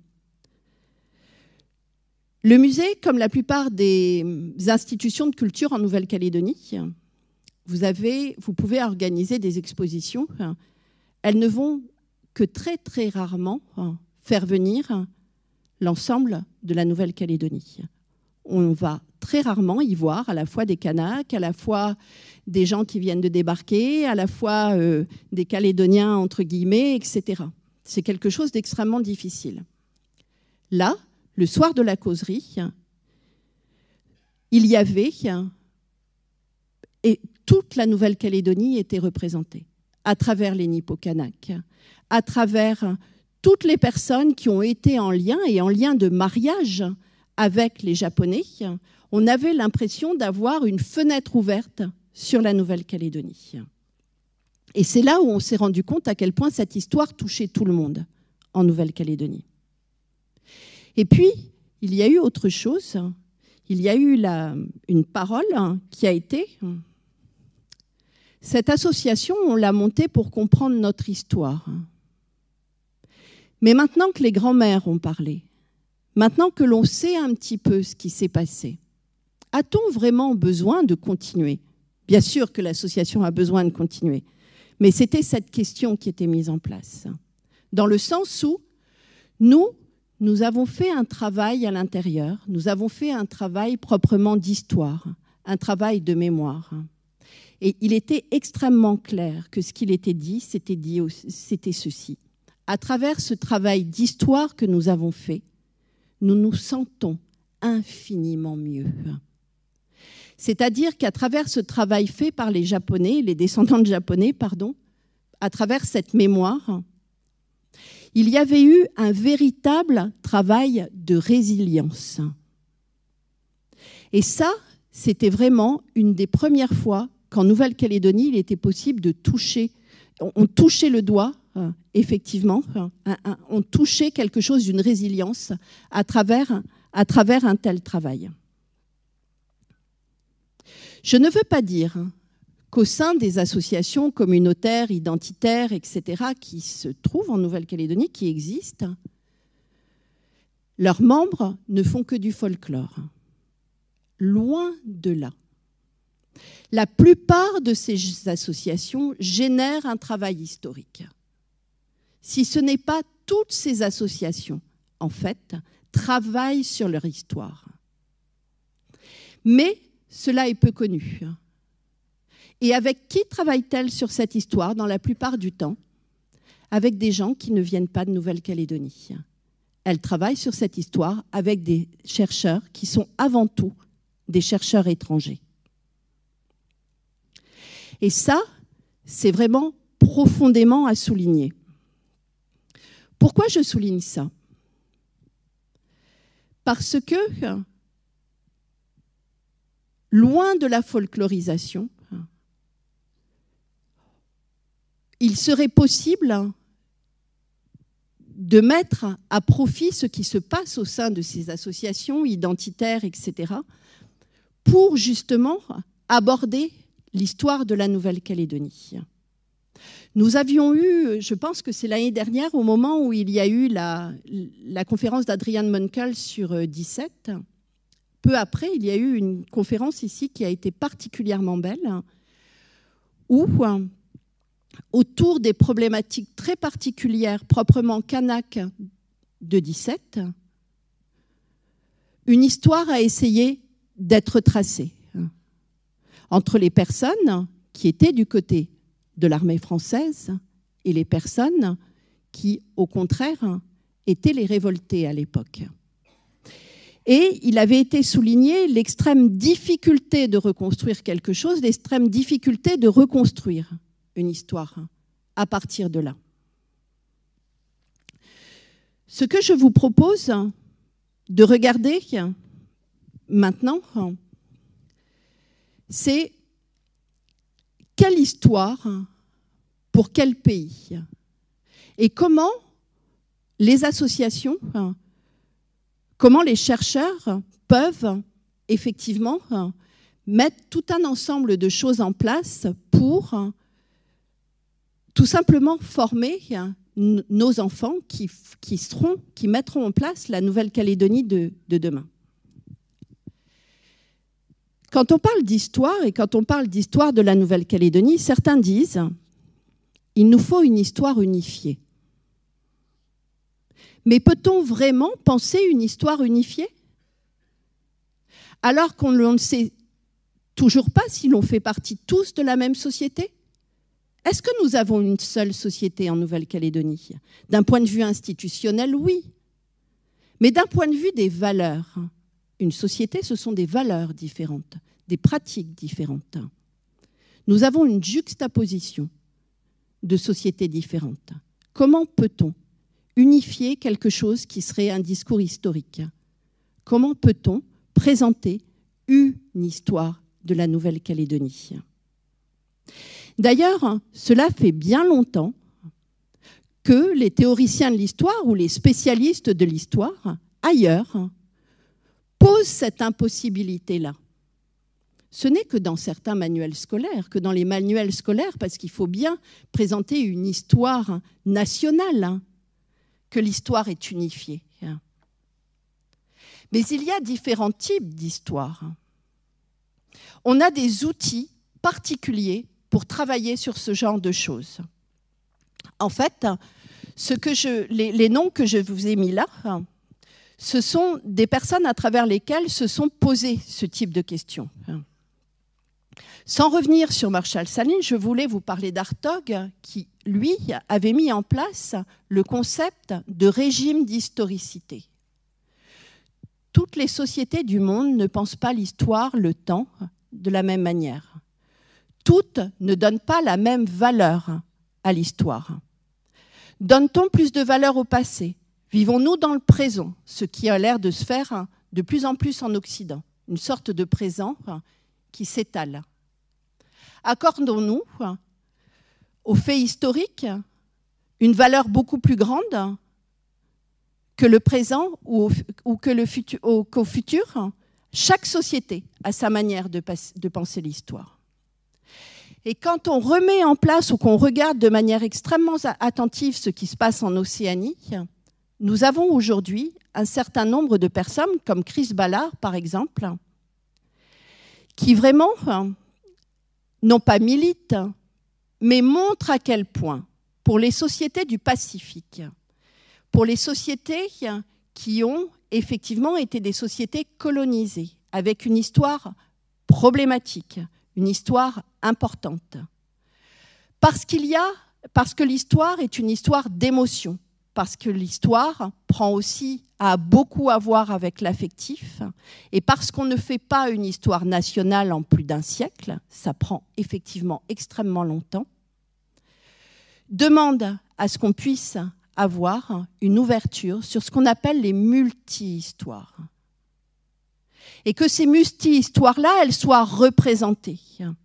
Le musée, comme la plupart des institutions de culture en Nouvelle-Calédonie, vous, avez, vous pouvez organiser des expositions. Elles ne vont que très, très rarement faire venir l'ensemble de la Nouvelle-Calédonie. On va très rarement y voir à la fois des Kanaks, à la fois des gens qui viennent de débarquer, à la fois euh, des Calédoniens, entre guillemets, et cetera. C'est quelque chose d'extrêmement difficile. Là, le soir de la causerie, il y avait, et toute la Nouvelle-Calédonie était représentée, à travers les Nippo-Kanaks, à travers toutes les personnes qui ont été en lien, et en lien de mariage avec les Japonais. On avait l'impression d'avoir une fenêtre ouverte sur la Nouvelle-Calédonie. Et c'est là où on s'est rendu compte à quel point cette histoire touchait tout le monde en Nouvelle-Calédonie. Et puis, il y a eu autre chose. Il y a eu la, une parole qui a été... Cette association, on l'a montée pour comprendre notre histoire. Mais maintenant que les grands-mères ont parlé, maintenant que l'on sait un petit peu ce qui s'est passé, a-t-on vraiment besoin de continuer? Bien sûr que l'association a besoin de continuer, mais c'était cette question qui était mise en place. Dans le sens où nous, nous avons fait un travail à l'intérieur, nous avons fait un travail proprement d'histoire, un travail de mémoire. Et il était extrêmement clair que ce qu'il était dit, c'était dit, c'était ceci. À travers ce travail d'histoire que nous avons fait, nous nous sentons infiniment mieux. C'est-à-dire qu'à travers ce travail fait par les Japonais, les descendants de Japonais, pardon, à travers cette mémoire, il y avait eu un véritable travail de résilience. Et ça, c'était vraiment une des premières fois qu'en Nouvelle-Calédonie, il était possible de toucher, on touchait le doigt, effectivement, on touchait quelque chose d'une résilience à travers, à travers un tel travail. Je ne veux pas dire qu'au sein des associations communautaires, identitaires, et cetera, qui se trouvent en Nouvelle-Calédonie, qui existent, leurs membres ne font que du folklore. Loin de là. La plupart de ces associations génèrent un travail historique. Si ce n'est pas toutes ces associations, en fait, travaillent sur leur histoire. Mais cela est peu connu. Et avec qui travaille-t-elle sur cette histoire, dans la plupart du temps? Avec des gens qui ne viennent pas de Nouvelle-Calédonie. Elle travaille sur cette histoire avec des chercheurs qui sont avant tout des chercheurs étrangers. Et ça, c'est vraiment profondément à souligner. Pourquoi je souligne ça? Parce que, loin de la folklorisation, il serait possible de mettre à profit ce qui se passe au sein de ces associations identitaires, et cetera, pour justement aborder l'histoire de la Nouvelle-Calédonie. Nous avions eu, je pense que c'est l'année dernière, au moment où il y a eu la, la conférence d'Adrian Munkel sur dix-sept, peu après, il y a eu une conférence ici qui a été particulièrement belle, où, autour des problématiques très particulières, proprement kanak de dix-sept, une histoire a essayé d'être tracée entre les personnes qui étaient du côté de l'armée française et les personnes qui, au contraire, étaient les révoltés à l'époque. Et il avait été souligné l'extrême difficulté de reconstruire quelque chose, l'extrême difficulté de reconstruire une histoire à partir de là. Ce que je vous propose de regarder maintenant, c'est quelle histoire pour quel pays et comment les associations, comment les chercheurs peuvent effectivement mettre tout un ensemble de choses en place pour tout simplement former nos enfants qui, qui, seront, qui mettront en place la Nouvelle-Calédonie de, de demain. Quand on parle d'histoire et quand on parle d'histoire de la Nouvelle-Calédonie, certains disent il nous faut une histoire unifiée. Mais peut-on vraiment penser une histoire unifiée? Alors qu'on ne sait toujours pas si l'on fait partie tous de la même société? Est-ce que nous avons une seule société en Nouvelle-Calédonie? D'un point de vue institutionnel, oui. Mais d'un point de vue des valeurs, une société, ce sont des valeurs différentes, des pratiques différentes. Nous avons une juxtaposition de sociétés différentes. Comment peut-on unifier quelque chose qui serait un discours historique? Comment peut-on présenter une histoire de la Nouvelle-Calédonie? D'ailleurs, cela fait bien longtemps que les théoriciens de l'histoire ou les spécialistes de l'histoire, ailleurs, posent cette impossibilité-là. Ce n'est que dans certains manuels scolaires, que dans les manuels scolaires, parce qu'il faut bien présenter une histoire nationale, que l'histoire est unifiée. Mais il y a différents types d'histoires. On a des outils particuliers pour travailler sur ce genre de choses. En fait, ce que je, les, les noms que je vous ai mis là, ce sont des personnes à travers lesquelles se sont posées ce type de questions. Sans revenir sur Marshall Sahlins, je voulais vous parler d'Hartog, qui, lui, avait mis en place le concept de régime d'historicité. Toutes les sociétés du monde ne pensent pas l'histoire, le temps, de la même manière. Toutes ne donnent pas la même valeur à l'histoire. Donne-t-on plus de valeur au passé? Vivons-nous dans le présent, ce qui a l'air de se faire de plus en plus en Occident, une sorte de présent qui s'étale. Accordons-nous aux faits historiques une valeur beaucoup plus grande que le présent ou, au, ou que le futur, au, qu'au futur? Chaque société a sa manière de, de penser l'histoire. Et quand on remet en place ou qu'on regarde de manière extrêmement attentive ce qui se passe en Océanie, nous avons aujourd'hui un certain nombre de personnes, comme Chris Ballard par exemple, qui vraiment, non pas militent, mais montrent à quel point, pour les sociétés du Pacifique, pour les sociétés qui ont effectivement été des sociétés colonisées, avec une histoire problématique, une histoire importante. Parce qu'il y a, parce que l'histoire est une histoire d'émotion, parce que l'histoire prend aussi a beaucoup à voir avec l'affectif, et parce qu'on ne fait pas une histoire nationale en plus d'un siècle, ça prend effectivement extrêmement longtemps, demande à ce qu'on puisse avoir une ouverture sur ce qu'on appelle les multi-histoires. Et que ces multi-histoires-là, elles soient représentées.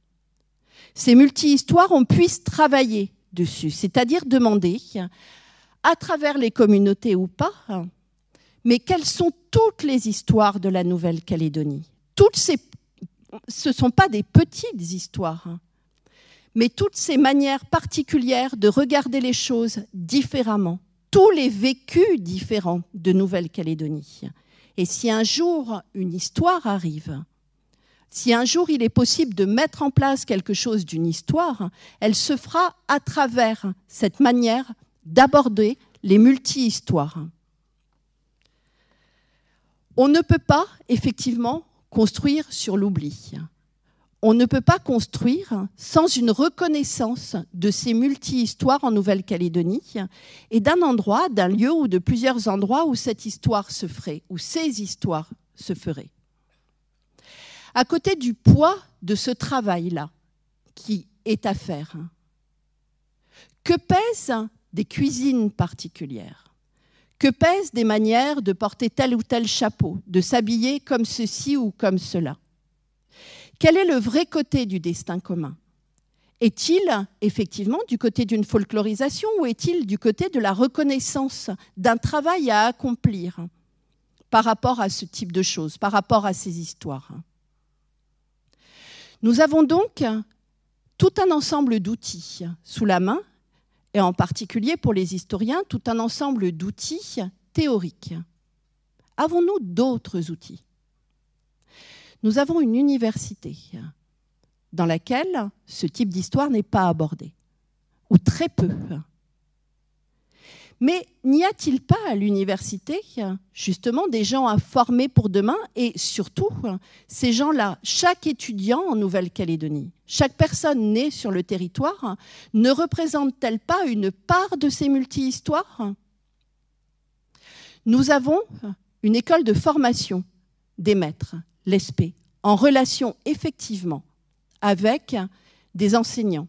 Ces multi-histoires, on puisse travailler dessus, c'est-à-dire demander, à travers les communautés ou pas, mais quelles sont toutes les histoires de la Nouvelle-Calédonie? Toutes ces, ce ne sont pas des petites histoires, mais toutes ces manières particulières de regarder les choses différemment, tous les vécus différents de Nouvelle-Calédonie. Et si un jour une histoire arrive, si un jour il est possible de mettre en place quelque chose d'une histoire, elle se fera à travers cette manière d'aborder les multi-histoires. On ne peut pas, effectivement, construire sur l'oubli. On ne peut pas construire sans une reconnaissance de ces multi-histoires en Nouvelle-Calédonie et d'un endroit, d'un lieu ou de plusieurs endroits où cette histoire se ferait, où ces histoires se feraient. À côté du poids de ce travail-là qui est à faire, que pèsent des cuisines particulières? Que pèsent des manières de porter tel ou tel chapeau, de s'habiller comme ceci ou comme cela? Quel est le vrai côté du destin commun? Est-il effectivement du côté d'une folklorisation ou est-il du côté de la reconnaissance d'un travail à accomplir par rapport à ce type de choses, par rapport à ces histoires? Nous avons donc tout un ensemble d'outils sous la main, et en particulier pour les historiens, tout un ensemble d'outils théoriques. Avons-nous d'autres outils? Nous avons une université dans laquelle ce type d'histoire n'est pas abordé, ou très peu. Mais n'y a-t-il pas à l'université justement des gens à former pour demain et surtout ces gens-là, chaque étudiant en Nouvelle-Calédonie, chaque personne née sur le territoire, ne représente-t-elle pas une part de ces multi-histoires? Nous avons une école de formation des maîtres, l'E S P, en relation effectivement avec des enseignants.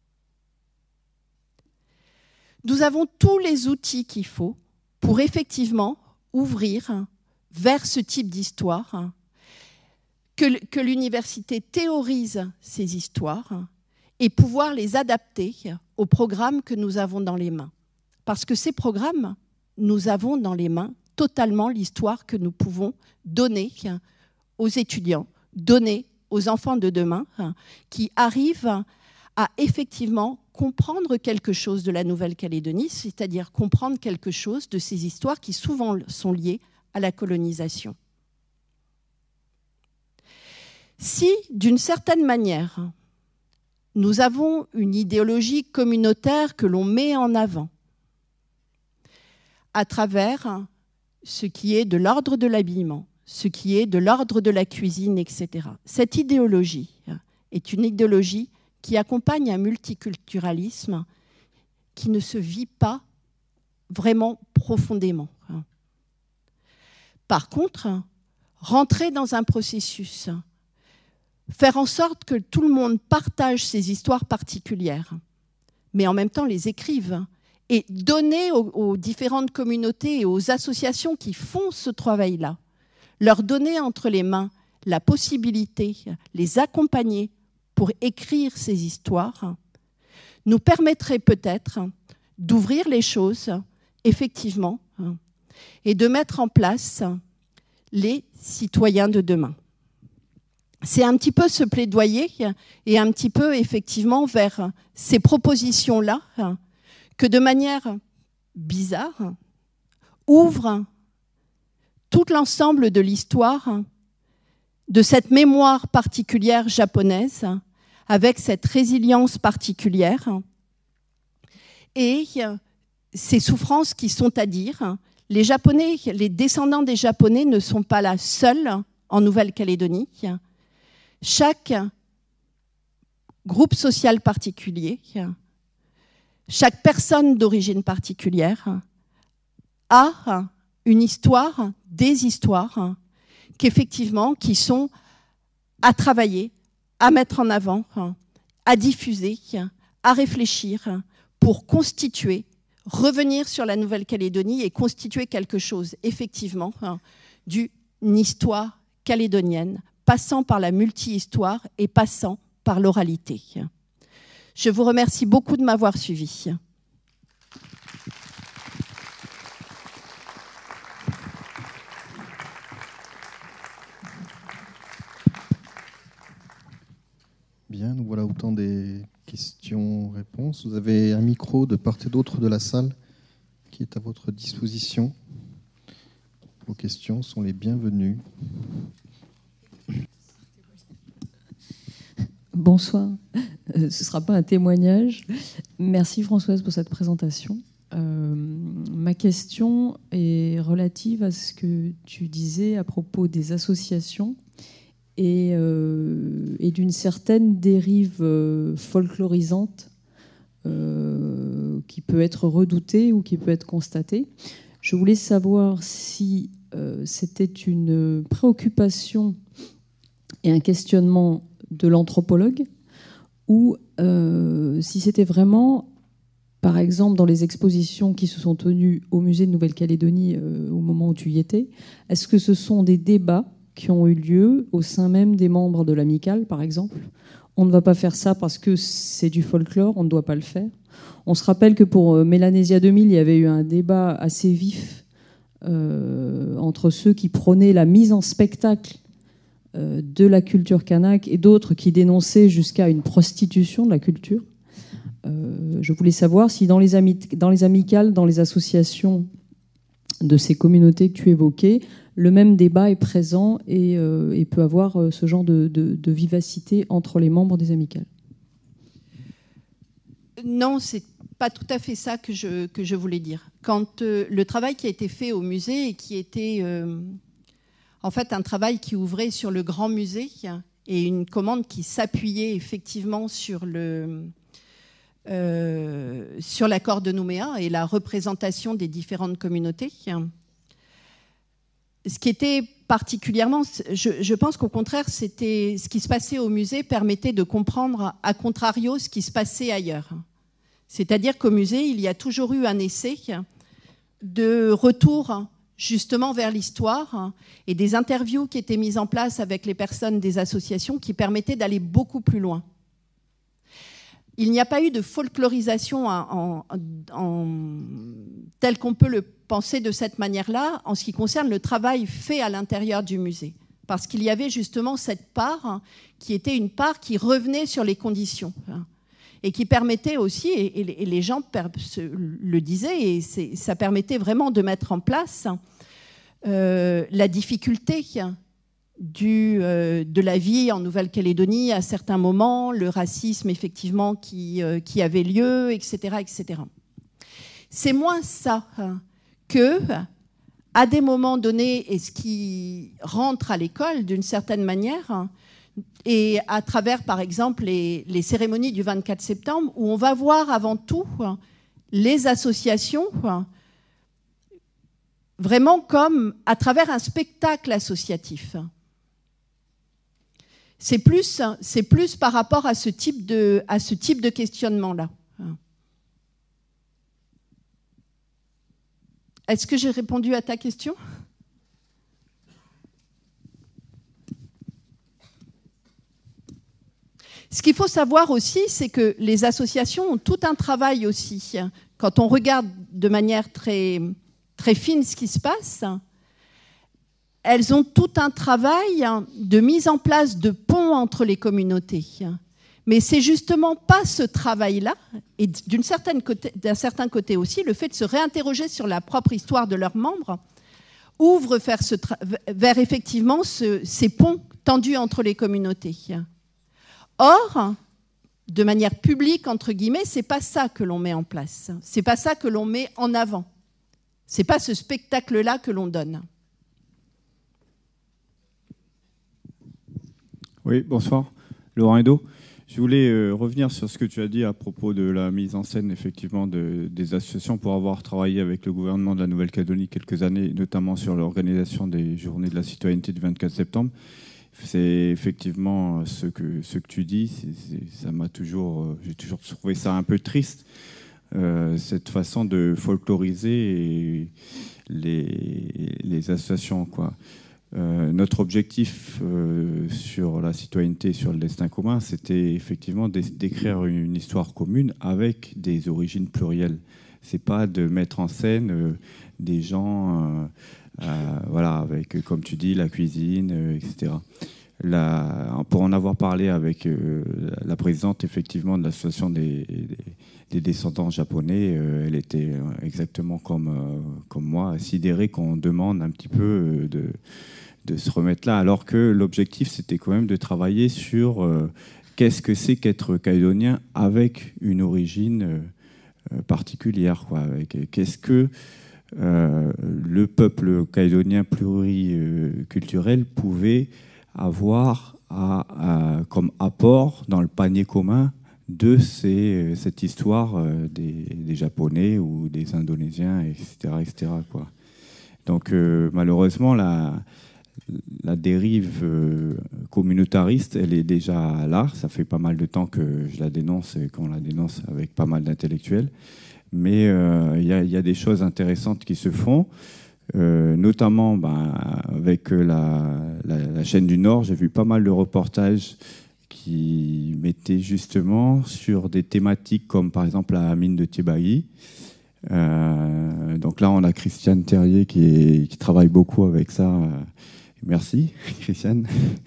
Nous avons tous les outils qu'il faut pour effectivement ouvrir vers ce type d'histoire, que, que l'université théorise ces histoires et pouvoir les adapter aux programmes que nous avons dans les mains. Parce que ces programmes, nous avons dans les mains totalement l'histoire que nous pouvons donner aux étudiants, donner aux enfants de demain qui arrivent à effectivement comprendre quelque chose de la Nouvelle-Calédonie, c'est-à-dire comprendre quelque chose de ces histoires qui souvent sont liées à la colonisation. Si, d'une certaine manière, nous avons une idéologie communautaire que l'on met en avant à travers ce qui est de l'ordre de l'habillement, ce qui est de l'ordre de la cuisine, et cetera, cette idéologie est une idéologie qui accompagne un multiculturalisme qui ne se vit pas vraiment profondément. Par contre, rentrer dans un processus, faire en sorte que tout le monde partage ses histoires particulières, mais en même temps les écrive, et donner aux, aux différentes communautés et aux associations qui font ce travail-là, leur donner entre les mains la possibilité, les accompagner pour écrire ces histoires, nous permettrait peut-être d'ouvrir les choses, effectivement, et de mettre en place les citoyens de demain. C'est un petit peu ce plaidoyer et un petit peu, effectivement, vers ces propositions-là que, de manière bizarre, ouvre tout l'ensemble de l'histoire de cette mémoire particulière japonaise, avec cette résilience particulière et ces souffrances qui sont à dire. Les Japonais, les descendants des Japonais ne sont pas là seuls en Nouvelle-Calédonie. Chaque groupe social particulier, chaque personne d'origine particulière a une histoire, des histoires, qu'effectivement, qui sont à travailler, à mettre en avant, à diffuser, à réfléchir pour constituer, revenir sur la Nouvelle-Calédonie et constituer quelque chose, effectivement, d'une histoire calédonienne, passant par la multi-histoire et passant par l'oralité. Je vous remercie beaucoup de m'avoir suivi. Bien, nous voilà au temps des questions-réponses. Vous avez un micro de part et d'autre de la salle qui est à votre disposition. Vos questions sont les bienvenues. Bonsoir. Ce ne sera pas un témoignage. Merci Françoise pour cette présentation. Euh, ma question est relative à ce que tu disais à propos des associations et, euh, et d'une certaine dérive euh, folklorisante euh, qui peut être redoutée ou qui peut être constatée. Je voulais savoir si euh, c'était une préoccupation et un questionnement de l'anthropologue ou euh, si c'était vraiment, par exemple, dans les expositions qui se sont tenues au musée de Nouvelle-Calédonie euh, au moment où tu y étais, est-ce que ce sont des débats qui ont eu lieu au sein même des membres de l'amicale, par exemple? On ne va pas faire ça parce que c'est du folklore, on ne doit pas le faire. On se rappelle que pour Mélanésia deux mille, il y avait eu un débat assez vif euh, entre ceux qui prônaient la mise en spectacle euh, de la culture kanak et d'autres qui dénonçaient jusqu'à une prostitution de la culture. Euh, je voulais savoir si dans les, ami- dans les amicales, dans les associations de ces communautés que tu évoquais, le même débat est présent et, euh, et peut avoir euh, ce genre de, de, de vivacité entre les membres des amicales. Non, c'est pas tout à fait ça que je, que je voulais dire. Quand euh, le travail qui a été fait au musée et qui était euh, en fait un travail qui ouvrait sur le grand musée et une commande qui s'appuyait effectivement sur le euh, sur l'accord de Nouméa et la représentation des différentes communautés. Ce qui était particulièrement, je, je pense qu'au contraire, c'était ce qui se passait au musée permettait de comprendre, à contrario, ce qui se passait ailleurs. C'est-à-dire qu'au musée, il y a toujours eu un essai de retour justement vers l'histoire et des interviews qui étaient mises en place avec les personnes des associations qui permettaient d'aller beaucoup plus loin. Il n'y a pas eu de folklorisation en, en, en, tel qu'on peut le penser de cette manière-là en ce qui concerne le travail fait à l'intérieur du musée. Parce qu'il y avait justement cette part qui était une part qui revenait sur les conditions et qui permettait aussi, et les gens le disaient, et ça permettait vraiment de mettre en place euh, la difficulté Du, euh, de la vie en Nouvelle-Calédonie à certains moments, le racisme effectivement qui, euh, qui avait lieu, et cetera, et cetera. C'est moins ça hein, que, à des moments donnés, et ce qui rentre à l'école d'une certaine manière, hein, et à travers, par exemple, les, les cérémonies du vingt-quatre septembre, où on va voir avant tout les associations vraiment comme à travers un spectacle associatif. C'est plus, c'est plus par rapport à ce type de, à ce type de questionnement-là. Est-ce que j'ai répondu à ta question ? Ce qu'il faut savoir aussi, c'est que les associations ont tout un travail aussi. Quand on regarde de manière très, très fine ce qui se passe, elles ont tout un travail de mise en place de ponts entre les communautés. Mais c'est justement pas ce travail-là, et d'une certaine côté, d'un certain côté aussi, le fait de se réinterroger sur la propre histoire de leurs membres, ouvre vers, ce vers effectivement ce, ces ponts tendus entre les communautés. Or, de manière publique, entre guillemets, c'est pas ça que l'on met en place. C'est pas ça que l'on met en avant. C'est pas ce spectacle-là que l'on donne. Oui, bonsoir. Laurent Edo. Je voulais euh, revenir sur ce que tu as dit à propos de la mise en scène, effectivement, de, des associations, pour avoir travaillé avec le gouvernement de la Nouvelle-Calédonie quelques années, notamment sur l'organisation des journées de la citoyenneté du vingt-quatre septembre. C'est effectivement ce que, ce que tu dis, c'est, c'est, ça m'a toujours, j'ai toujours trouvé ça un peu triste, euh, cette façon de folkloriser les, les associations, quoi. Euh, notre objectif euh, sur la citoyenneté, sur le destin commun, c'était effectivement d'écrire une histoire commune avec des origines plurielles. C'est pas de mettre en scène euh, des gens... Euh, Euh, voilà, avec, comme tu dis, la cuisine, euh, et cetera. La, pour en avoir parlé avec euh, la présidente, effectivement, de l'association des, des, des descendants japonais, euh, elle était exactement comme, euh, comme moi, sidérée qu'on demande un petit peu de, de se remettre là, alors que l'objectif, c'était quand même de travailler sur euh, qu'est-ce que c'est qu'être calédonien avec une origine euh, particulière, quoi, avec, qu'est-ce que Euh, le peuple calédonien pluriculturel pouvait avoir à, à, comme apport dans le panier commun de ces, cette histoire des, des Japonais ou des Indonésiens, et cetera, et cetera, quoi. Donc euh, malheureusement, la, la dérive euh, communautariste, elle est déjà là. Ça fait pas mal de temps que je la dénonce et qu'on la dénonce avec pas mal d'intellectuels. Mais il euh, y, y a des choses intéressantes qui se font, euh, notamment ben, avec la, la, la chaîne du Nord. J'ai vu pas mal de reportages qui mettaient justement sur des thématiques comme par exemple la mine de Tibagi. Euh, donc là, on a Christiane Terrier qui, est, qui travaille beaucoup avec ça. Merci, Christiane.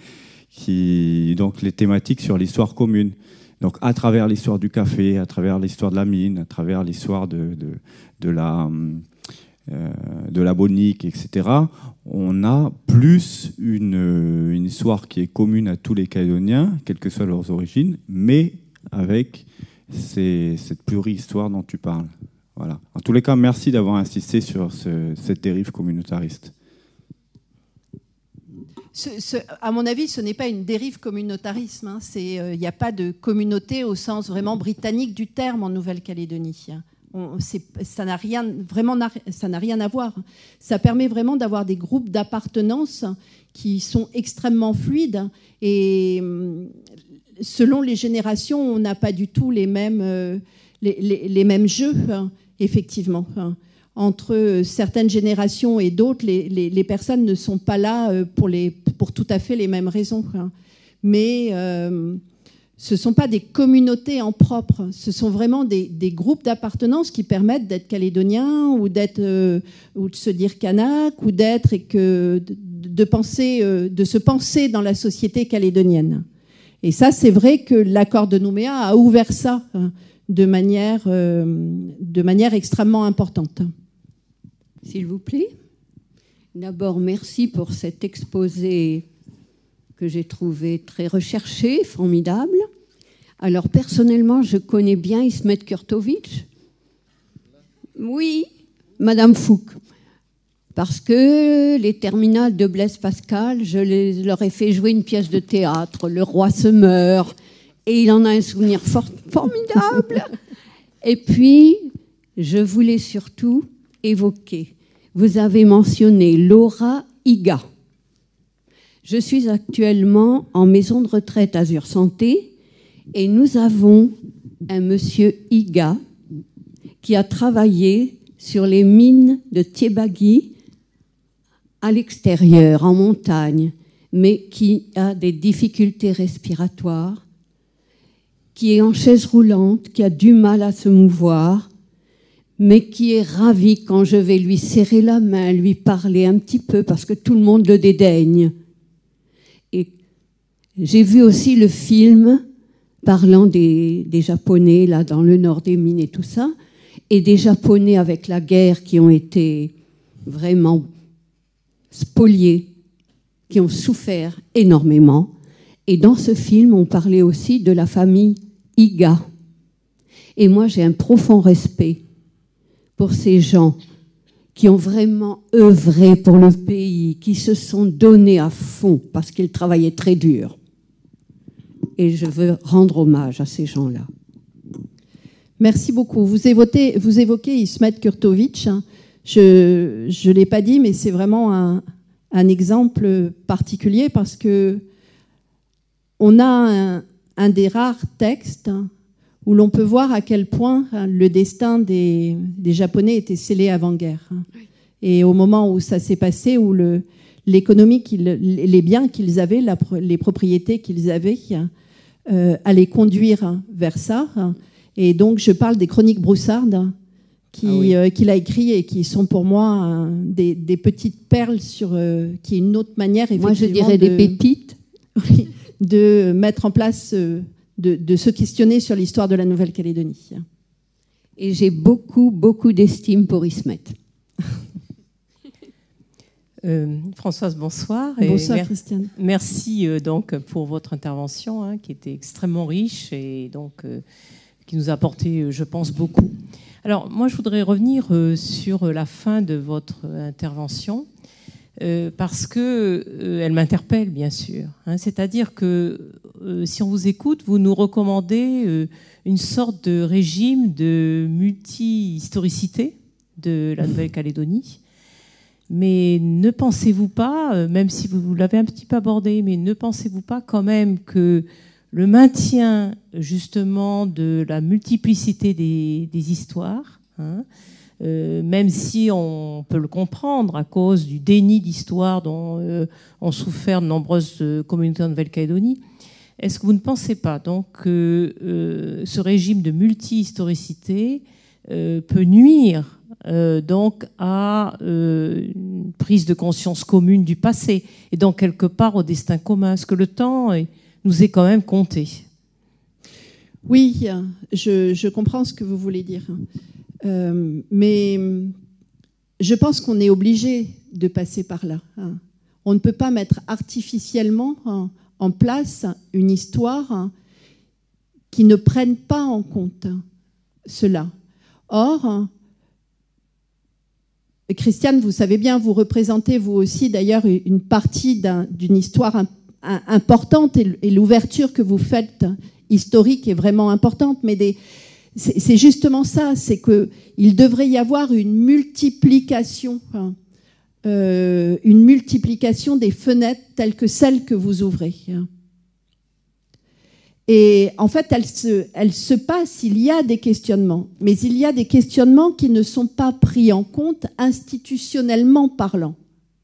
Qui, donc les thématiques sur l'histoire commune. Donc, à travers l'histoire du café, à travers l'histoire de la mine, à travers l'histoire de, de, de, la, euh, de la bonique, et cetera, on a plus une, une histoire qui est commune à tous les Calédoniens, quelles que soient leurs origines, mais avec ces, cette pluri-histoire dont tu parles. Voilà. En tous les cas, merci d'avoir insisté sur ce, cette dérive communautariste. Ce, ce, à mon avis, ce n'est pas une dérive communautarisme. Hein. Il n'y euh, a pas de communauté au sens vraiment britannique du terme en Nouvelle-Calédonie. On, ça n'a rien, vraiment, ça n'a rien à voir. Ça permet vraiment d'avoir des groupes d'appartenance qui sont extrêmement fluides. Et selon les générations, on n'a pas du tout les mêmes, euh, les, les, les mêmes jeux, hein, effectivement. Hein. Entre certaines générations et d'autres, les, les, les personnes ne sont pas là pour, les, pour tout à fait les mêmes raisons. Mais euh, ce ne sont pas des communautés en propre, ce sont vraiment des, des groupes d'appartenance qui permettent d'être calédoniens ou, d'être, euh, ou de se dire kanak ou d'être et que de, de, penser, euh, de se penser dans la société calédonienne. Et ça, c'est vrai que l'accord de Nouméa a ouvert ça hein, de manière, euh, de manière extrêmement importante. S'il vous plaît. D'abord, merci pour cet exposé que j'ai trouvé très recherché, formidable. Alors, personnellement, je connais bien Ismet Kurtovic. Oui, Madame Fouque. Parce que les terminales de Blaise Pascal, je les, leur ai fait jouer une pièce de théâtre, Le Roi se meurt, et il en a un souvenir for- formidable. Et puis, je voulais surtout évoquer, vous avez mentionné Laura Higa. Je suis actuellement en maison de retraite Azur Santé, et nous avons un monsieur Higa qui a travaillé sur les mines de Thiébagui à l'extérieur, en montagne, mais qui a des difficultés respiratoires, qui est en chaise roulante, qui a du mal à se mouvoir, mais qui est ravi quand je vais lui serrer la main, lui parler un petit peu, parce que tout le monde le dédaigne. Et j'ai vu aussi le film parlant des, des Japonais, là, dans le nord des mines et tout ça, et des Japonais avec la guerre qui ont été vraiment spoliés, qui ont souffert énormément. Et dans ce film, on parlait aussi de la famille Higa. Et moi, j'ai un profond respect pour ces gens qui ont vraiment œuvré pour le pays, qui se sont donnés à fond parce qu'ils travaillaient très dur. Et je veux rendre hommage à ces gens-là. Merci beaucoup. Vous évoquez, vous évoquez Ismet Kurtovic. Je ne l'ai pas dit, mais c'est vraiment un, un exemple particulier parce que on a un, un des rares textes où l'on peut voir à quel point le destin des, des Japonais était scellé avant-guerre. Et au moment où ça s'est passé, où le, l'économie, les biens qu'ils avaient, la, les propriétés qu'ils avaient, euh, allaient conduire vers ça. Et donc, je parle des chroniques Broussard qui, ah oui. euh, qu'il a écrit et qui sont pour moi euh, des, des petites perles sur euh, qui est une autre manière, effectivement, moi je dirais de, des pépites, oui, de mettre en place, euh, de, de se questionner sur l'histoire de la Nouvelle-Calédonie. Et j'ai beaucoup, beaucoup d'estime pour Ismet. Euh, Françoise, bonsoir. Bonsoir, mer- Christiane. Merci euh, donc pour votre intervention hein, qui était extrêmement riche et donc euh, qui nous a apporté, je pense, beaucoup. Alors, moi, je voudrais revenir euh, sur la fin de votre intervention euh, parce que euh, elle m'interpelle, bien sûr. Hein, c'est-à-dire que euh, si on vous écoute, vous nous recommandez euh, une sorte de régime de multi-historicité de la Nouvelle-Calédonie. Mais ne pensez-vous pas, même si vous l'avez un petit peu abordé, mais ne pensez-vous pas quand même que le maintien justement de la multiplicité des, des histoires, hein, euh, même si on peut le comprendre à cause du déni d'histoire dont euh, ont souffert de nombreuses communautés en Nouvelle-Calédonie, est-ce que vous ne pensez pas donc que euh, ce régime de multi-historicité euh, peut nuire Euh, donc à euh, une prise de conscience commune du passé et donc quelque part au destin commun, parce que le temps est, nous est quand même compté. Oui, je, je comprends ce que vous voulez dire, euh, mais je pense qu'on est obligé de passer par là. Hein. On ne peut pas mettre artificiellement hein, en place une histoire hein, qui ne prenne pas en compte cela. Or, Christiane, vous savez bien, vous représentez vous aussi d'ailleurs une partie d'un, d'une histoire un, un, importante et, et l'ouverture que vous faites historique est vraiment importante, mais des, c'est, c'est justement ça, c'est qu'il devrait y avoir une multiplication, hein, euh, une multiplication des fenêtres telles que celles que vous ouvrez. Et en fait, elle se, elle se passe, il y a des questionnements, mais il y a des questionnements qui ne sont pas pris en compte institutionnellement parlant.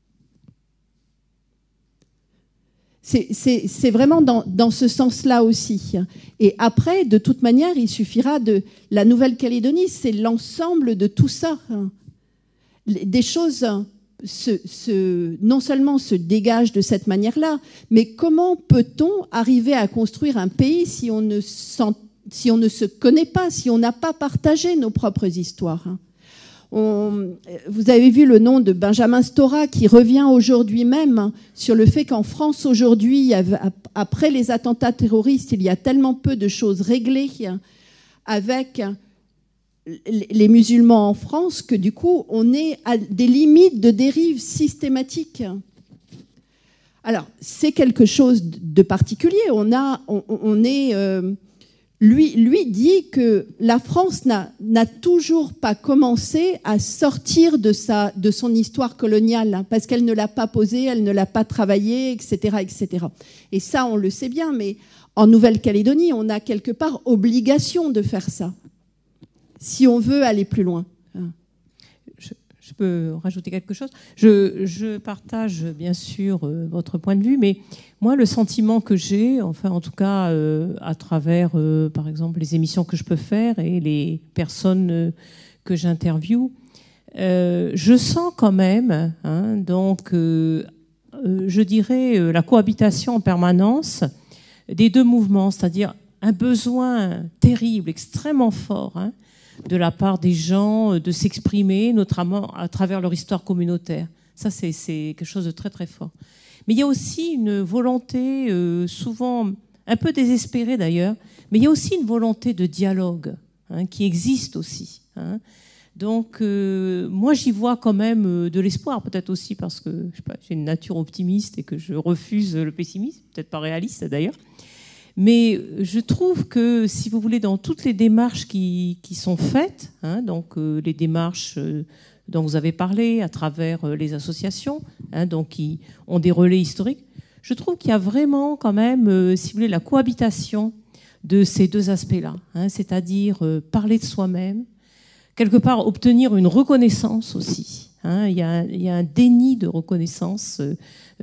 C'est, c'est, c'est vraiment dans, dans ce sens-là aussi. Et après, de toute manière, il suffira de... La Nouvelle-Calédonie, c'est l'ensemble de tout ça. Des choses... Se, se, non seulement se dégage de cette manière-là, mais comment peut-on arriver à construire un pays si on ne, sent, si on ne se connaît pas, si on n'a pas partagé nos propres histoires? On, vous avez vu le nom de Benjamin Stora qui revient aujourd'hui même sur le fait qu'en France aujourd'hui, après les attentats terroristes, il y a tellement peu de choses réglées avec les musulmans en France que du coup, on est à des limites de dérive systématique. Alors, c'est quelque chose de particulier. On, a, on, on est, euh, lui, lui dit que la France n'a, n'a toujours pas commencé à sortir de, sa, de son histoire coloniale, hein, parce qu'elle ne l'a pas posée, elle ne l'a pas travaillée, et cetera, et cetera. Et ça, on le sait bien, mais en Nouvelle-Calédonie, on a quelque part obligation de faire ça, si on veut aller plus loin. Je, je peux rajouter quelque chose. Je, je partage bien sûr euh, votre point de vue, mais moi, le sentiment que j'ai, enfin en tout cas euh, à travers, euh, par exemple, les émissions que je peux faire et les personnes euh, que j'interviewe, euh, je sens quand même, hein, donc, euh, euh, je dirais, euh, la cohabitation en permanence des deux mouvements, c'est-à-dire un besoin terrible, extrêmement fort, hein, de la part des gens de s'exprimer, notamment à travers leur histoire communautaire. Ça, c'est, c'est quelque chose de très, très fort. Mais il y a aussi une volonté, euh, souvent un peu désespérée d'ailleurs, mais il y a aussi une volonté de dialogue, hein, qui existe aussi. Hein. Donc, euh, moi, j'y vois quand même de l'espoir, peut-être aussi parce que je sais pas, j'ai une nature optimiste et que je refuse le pessimisme, peut-être pas réaliste d'ailleurs. Mais je trouve que, si vous voulez, dans toutes les démarches qui, qui sont faites, hein, donc euh, les démarches euh, dont vous avez parlé à travers euh, les associations, hein, donc qui ont des relais historiques, je trouve qu'il y a vraiment quand même, euh, si vous voulez, la cohabitation de ces deux aspects-là, hein, c'est-à-dire euh, parler de soi-même, quelque part obtenir une reconnaissance aussi. Hein, il y a, il y a un déni de reconnaissance euh,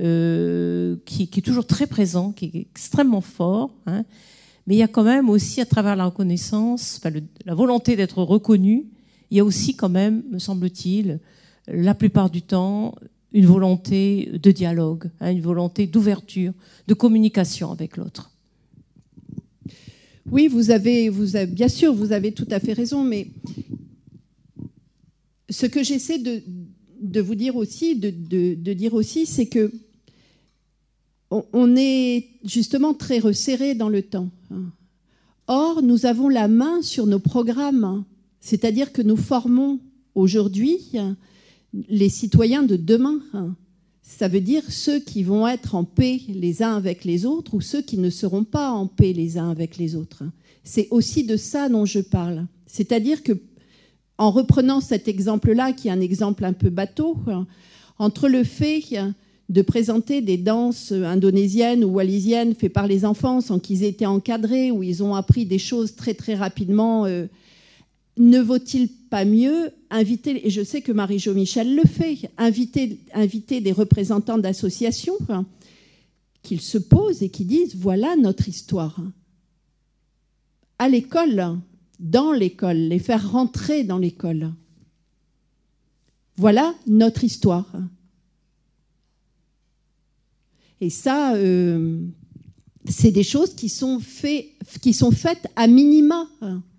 euh, qui, qui est toujours très présent, qui est extrêmement fort. Hein, mais il y a quand même aussi, à travers la reconnaissance, enfin, le, la volonté d'être reconnu, il y a aussi quand même, me semble-t-il, la plupart du temps, une volonté de dialogue, hein, une volonté d'ouverture, de communication avec l'autre. Oui, vous avez, vous avez, bien sûr, vous avez tout à fait raison, mais ce que j'essaie de, de vous dire aussi, de, de, de dire aussi, c'est que on, on est justement très resserré dans le temps. Or, nous avons la main sur nos programmes, c'est-à-dire que nous formons aujourd'hui les citoyens de demain. Ça veut dire ceux qui vont être en paix les uns avec les autres ou ceux qui ne seront pas en paix les uns avec les autres. C'est aussi de ça dont je parle. C'est-à-dire que, en reprenant cet exemple-là, qui est un exemple un peu bateau, entre le fait de présenter des danses indonésiennes ou wallisiennes faites par les enfants sans qu'ils aient été encadrés, où ils ont appris des choses très très rapidement, euh, ne vaut-il pas mieux inviter, et je sais que Marie-Jo Michel le fait, inviter, inviter des représentants d'associations, qu'ils se posent et qui disent « voilà notre histoire ». À l'école, dans l'école, les faire rentrer dans l'école. Voilà notre histoire. Et ça, euh, c'est des choses qui sont, fait, qui sont faites à minima.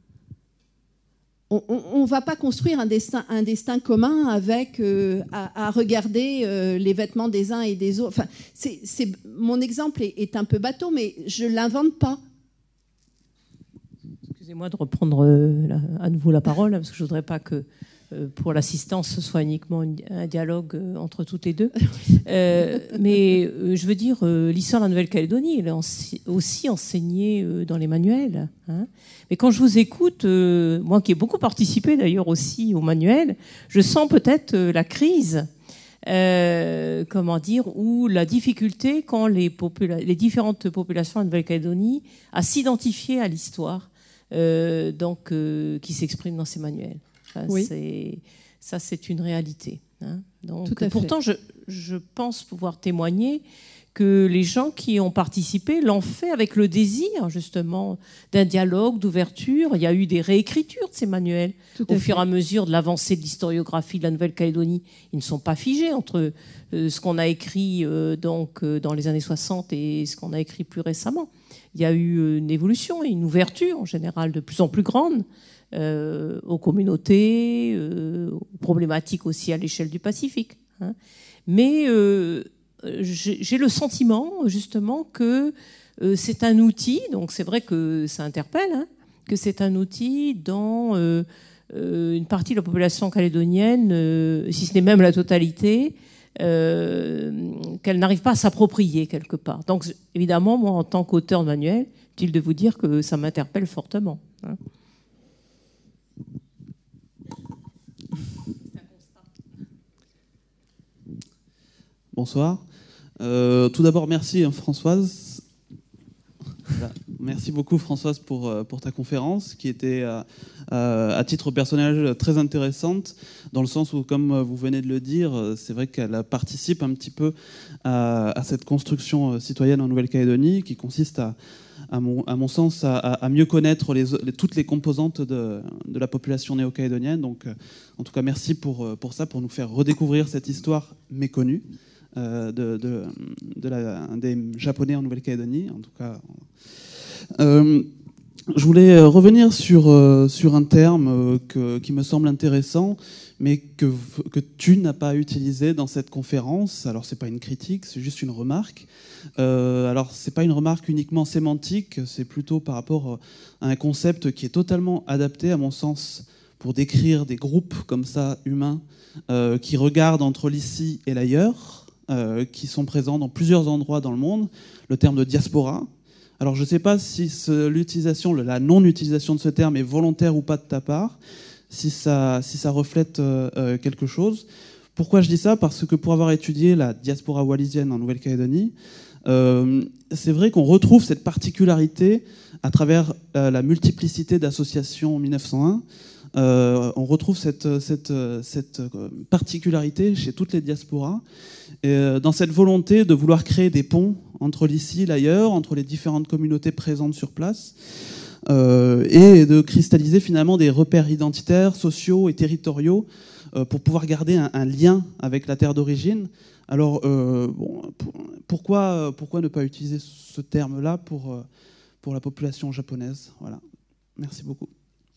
On ne va pas construire un destin, un destin commun avec euh, à, à regarder euh, les vêtements des uns et des autres. Enfin, c'est, c'est, mon exemple est, est un peu bateau, mais je ne l'invente pas. Excusez-moi de reprendre euh, la, à nouveau la parole, parce que je ne voudrais pas que euh, pour l'assistance ce soit uniquement une, un dialogue euh, entre toutes les deux. Euh, mais euh, je veux dire, euh, l'histoire de la Nouvelle-Calédonie, elle est ensi- aussi enseignée euh, dans les manuels. Hein. Mais quand je vous écoute, euh, moi qui ai beaucoup participé d'ailleurs aussi au manuel, je sens peut-être euh, la crise. Euh, comment dire, ou la difficulté qu'ont les, popula- les différentes populations de Nouvelle-Calédonie à s'identifier à l'histoire. Euh, donc, euh, qui s'exprime dans ces manuels. Enfin, oui. c'est, ça, c'est une réalité. Hein. Donc, Tout à pourtant, fait. je, je pense pouvoir témoigner que les gens qui ont participé l'ont fait avec le désir, justement, d'un dialogue, d'ouverture. Il y a eu des réécritures de ces manuels. Au fait. fur et à mesure de l'avancée de l'historiographie de la Nouvelle-Calédonie, ils ne sont pas figés entre euh, ce qu'on a écrit euh, donc, euh, dans les années soixante et ce qu'on a écrit plus récemment. Il y a eu une évolution et une ouverture, en général, de plus en plus grande euh, aux communautés, euh, aux problématiques aussi à l'échelle du Pacifique. Hein. Mais euh, j'ai, j'ai le sentiment, justement, que euh, c'est un outil, donc c'est vrai que ça interpelle, hein, que c'est un outil dont euh, euh, une partie de la population calédonienne, euh, si ce n'est même la totalité, euh, qu'elle n'arrive pas à s'approprier quelque part. Donc évidemment, moi, en tant qu'auteur de manuel, utile de vous dire que ça m'interpelle fortement. Hein. Bonsoir. Euh, tout d'abord, merci Françoise. Voilà. Merci beaucoup Françoise pour, pour ta conférence qui était euh, à titre personnel très intéressante dans le sens où, comme vous venez de le dire, c'est vrai qu'elle participe un petit peu à, à cette construction citoyenne en Nouvelle-Calédonie qui consiste à, à, mon, à mon sens à, à mieux connaître les, les, toutes les composantes de, de la population néo-calédonienne. Donc en tout cas merci pour, pour ça, pour nous faire redécouvrir cette histoire méconnue. De, de, de la, des Japonais en Nouvelle-Calédonie, en tout cas. Euh, je voulais revenir sur, euh, sur un terme euh, que, qui me semble intéressant, mais que, que tu n'as pas utilisé dans cette conférence. Alors, c'est pas une critique, c'est juste une remarque. Euh, alors, c'est pas une remarque uniquement sémantique, c'est plutôt par rapport à un concept qui est totalement adapté, à mon sens, pour décrire des groupes comme ça, humains, euh, qui regardent entre l'ici et l'ailleurs, Euh, qui sont présents dans plusieurs endroits dans le monde, le terme de diaspora. Alors je ne sais pas si ce, l'utilisation, la non-utilisation de ce terme est volontaire ou pas de ta part, si ça, si ça reflète euh, quelque chose. Pourquoi je dis ça ? Parce que pour avoir étudié la diaspora wallisienne en Nouvelle-Calédonie, euh, c'est vrai qu'on retrouve cette particularité à travers euh, la multiplicité d'associations en mille neuf cent un. Euh, on retrouve cette, cette, cette particularité chez toutes les diasporas, et dans cette volonté de vouloir créer des ponts entre l'ici et l'ailleurs, entre les différentes communautés présentes sur place, euh, et de cristalliser finalement des repères identitaires, sociaux et territoriaux euh, pour pouvoir garder un, un lien avec la terre d'origine. Alors, euh, bon, pour, pourquoi, pourquoi ne pas utiliser ce terme-là pour, pour la population japonaise ? Voilà. Merci beaucoup.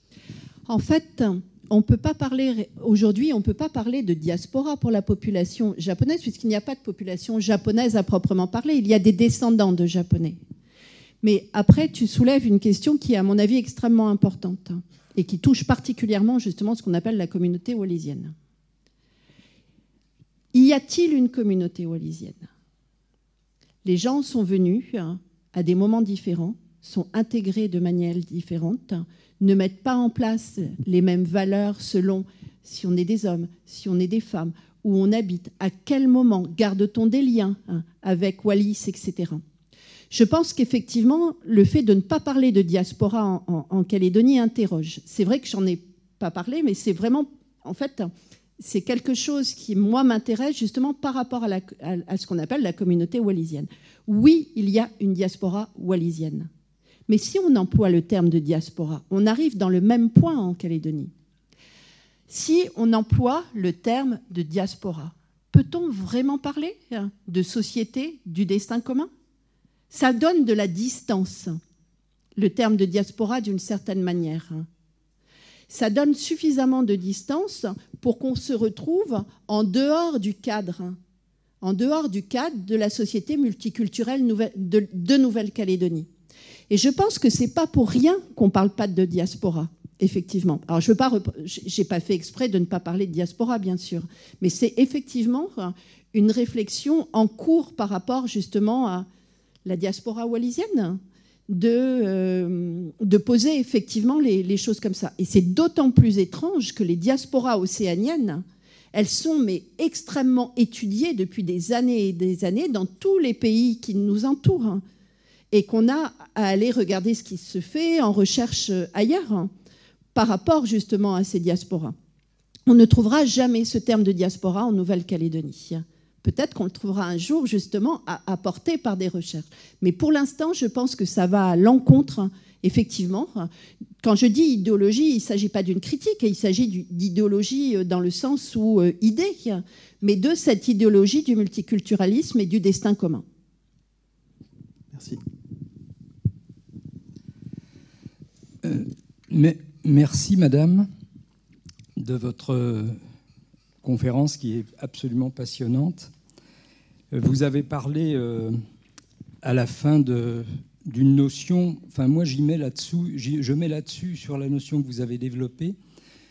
En fait, on peut pas parler aujourd'hui, on ne peut pas parler de diaspora pour la population japonaise, puisqu'il n'y a pas de population japonaise à proprement parler. Il y a des descendants de Japonais. Mais après, tu soulèves une question qui est, à mon avis, extrêmement importante et qui touche particulièrement justement ce qu'on appelle la communauté wallisienne. Y a-t-il une communauté wallisienne ? Les gens sont venus à des moments différents, sont intégrés de manière différente, ne mettent pas en place les mêmes valeurs selon si on est des hommes, si on est des femmes, où on habite, à quel moment garde-t-on des liens hein, avec Wallis, et cetera. Je pense qu'effectivement, le fait de ne pas parler de diaspora en, en, en Calédonie interroge. C'est vrai que j'en ai pas parlé, mais c'est vraiment, en fait, c'est quelque chose qui, moi, m'intéresse justement par rapport à, la, à, à ce qu'on appelle la communauté wallisienne. Oui, il y a une diaspora wallisienne. Mais si on emploie le terme de diaspora, on arrive dans le même point en Calédonie. Si on emploie le terme de diaspora, peut-on vraiment parler de société, du destin commun ? Ça donne de la distance, le terme de diaspora d'une certaine manière. Ça donne suffisamment de distance pour qu'on se retrouve en dehors du cadre, en dehors du cadre de la société multiculturelle de, de Nouvelle-Calédonie. Et je pense que ce n'est pas pour rien qu'on ne parle pas de diaspora, effectivement. Alors, je n'ai pas fait exprès de ne pas parler de diaspora, bien sûr, mais c'est effectivement une réflexion en cours par rapport justement à la diaspora wallisienne, de, euh, de poser effectivement les, les choses comme ça. Et c'est d'autant plus étrange que les diasporas océaniennes, elles sont mais extrêmement étudiées depuis des années et des années dans tous les pays qui nous entourent, et qu'on a à aller regarder ce qui se fait en recherche ailleurs hein, par rapport justement à ces diasporas. On ne trouvera jamais ce terme de diaspora en Nouvelle-Calédonie. Peut-être qu'on le trouvera un jour justement apporté par des recherches. Mais pour l'instant, je pense que ça va à l'encontre, effectivement. Quand je dis idéologie, il ne s'agit pas d'une critique, il s'agit d'idéologie dans le sens où euh, idée, mais de cette idéologie du multiculturalisme et du destin commun. Merci. Euh, mais, merci, madame, de votre conférence qui est absolument passionnante. Vous avez parlé euh, à la fin de, d'une notion, enfin moi j'y mets là-dessous, j'y, je mets là-dessus sur la notion que vous avez développée,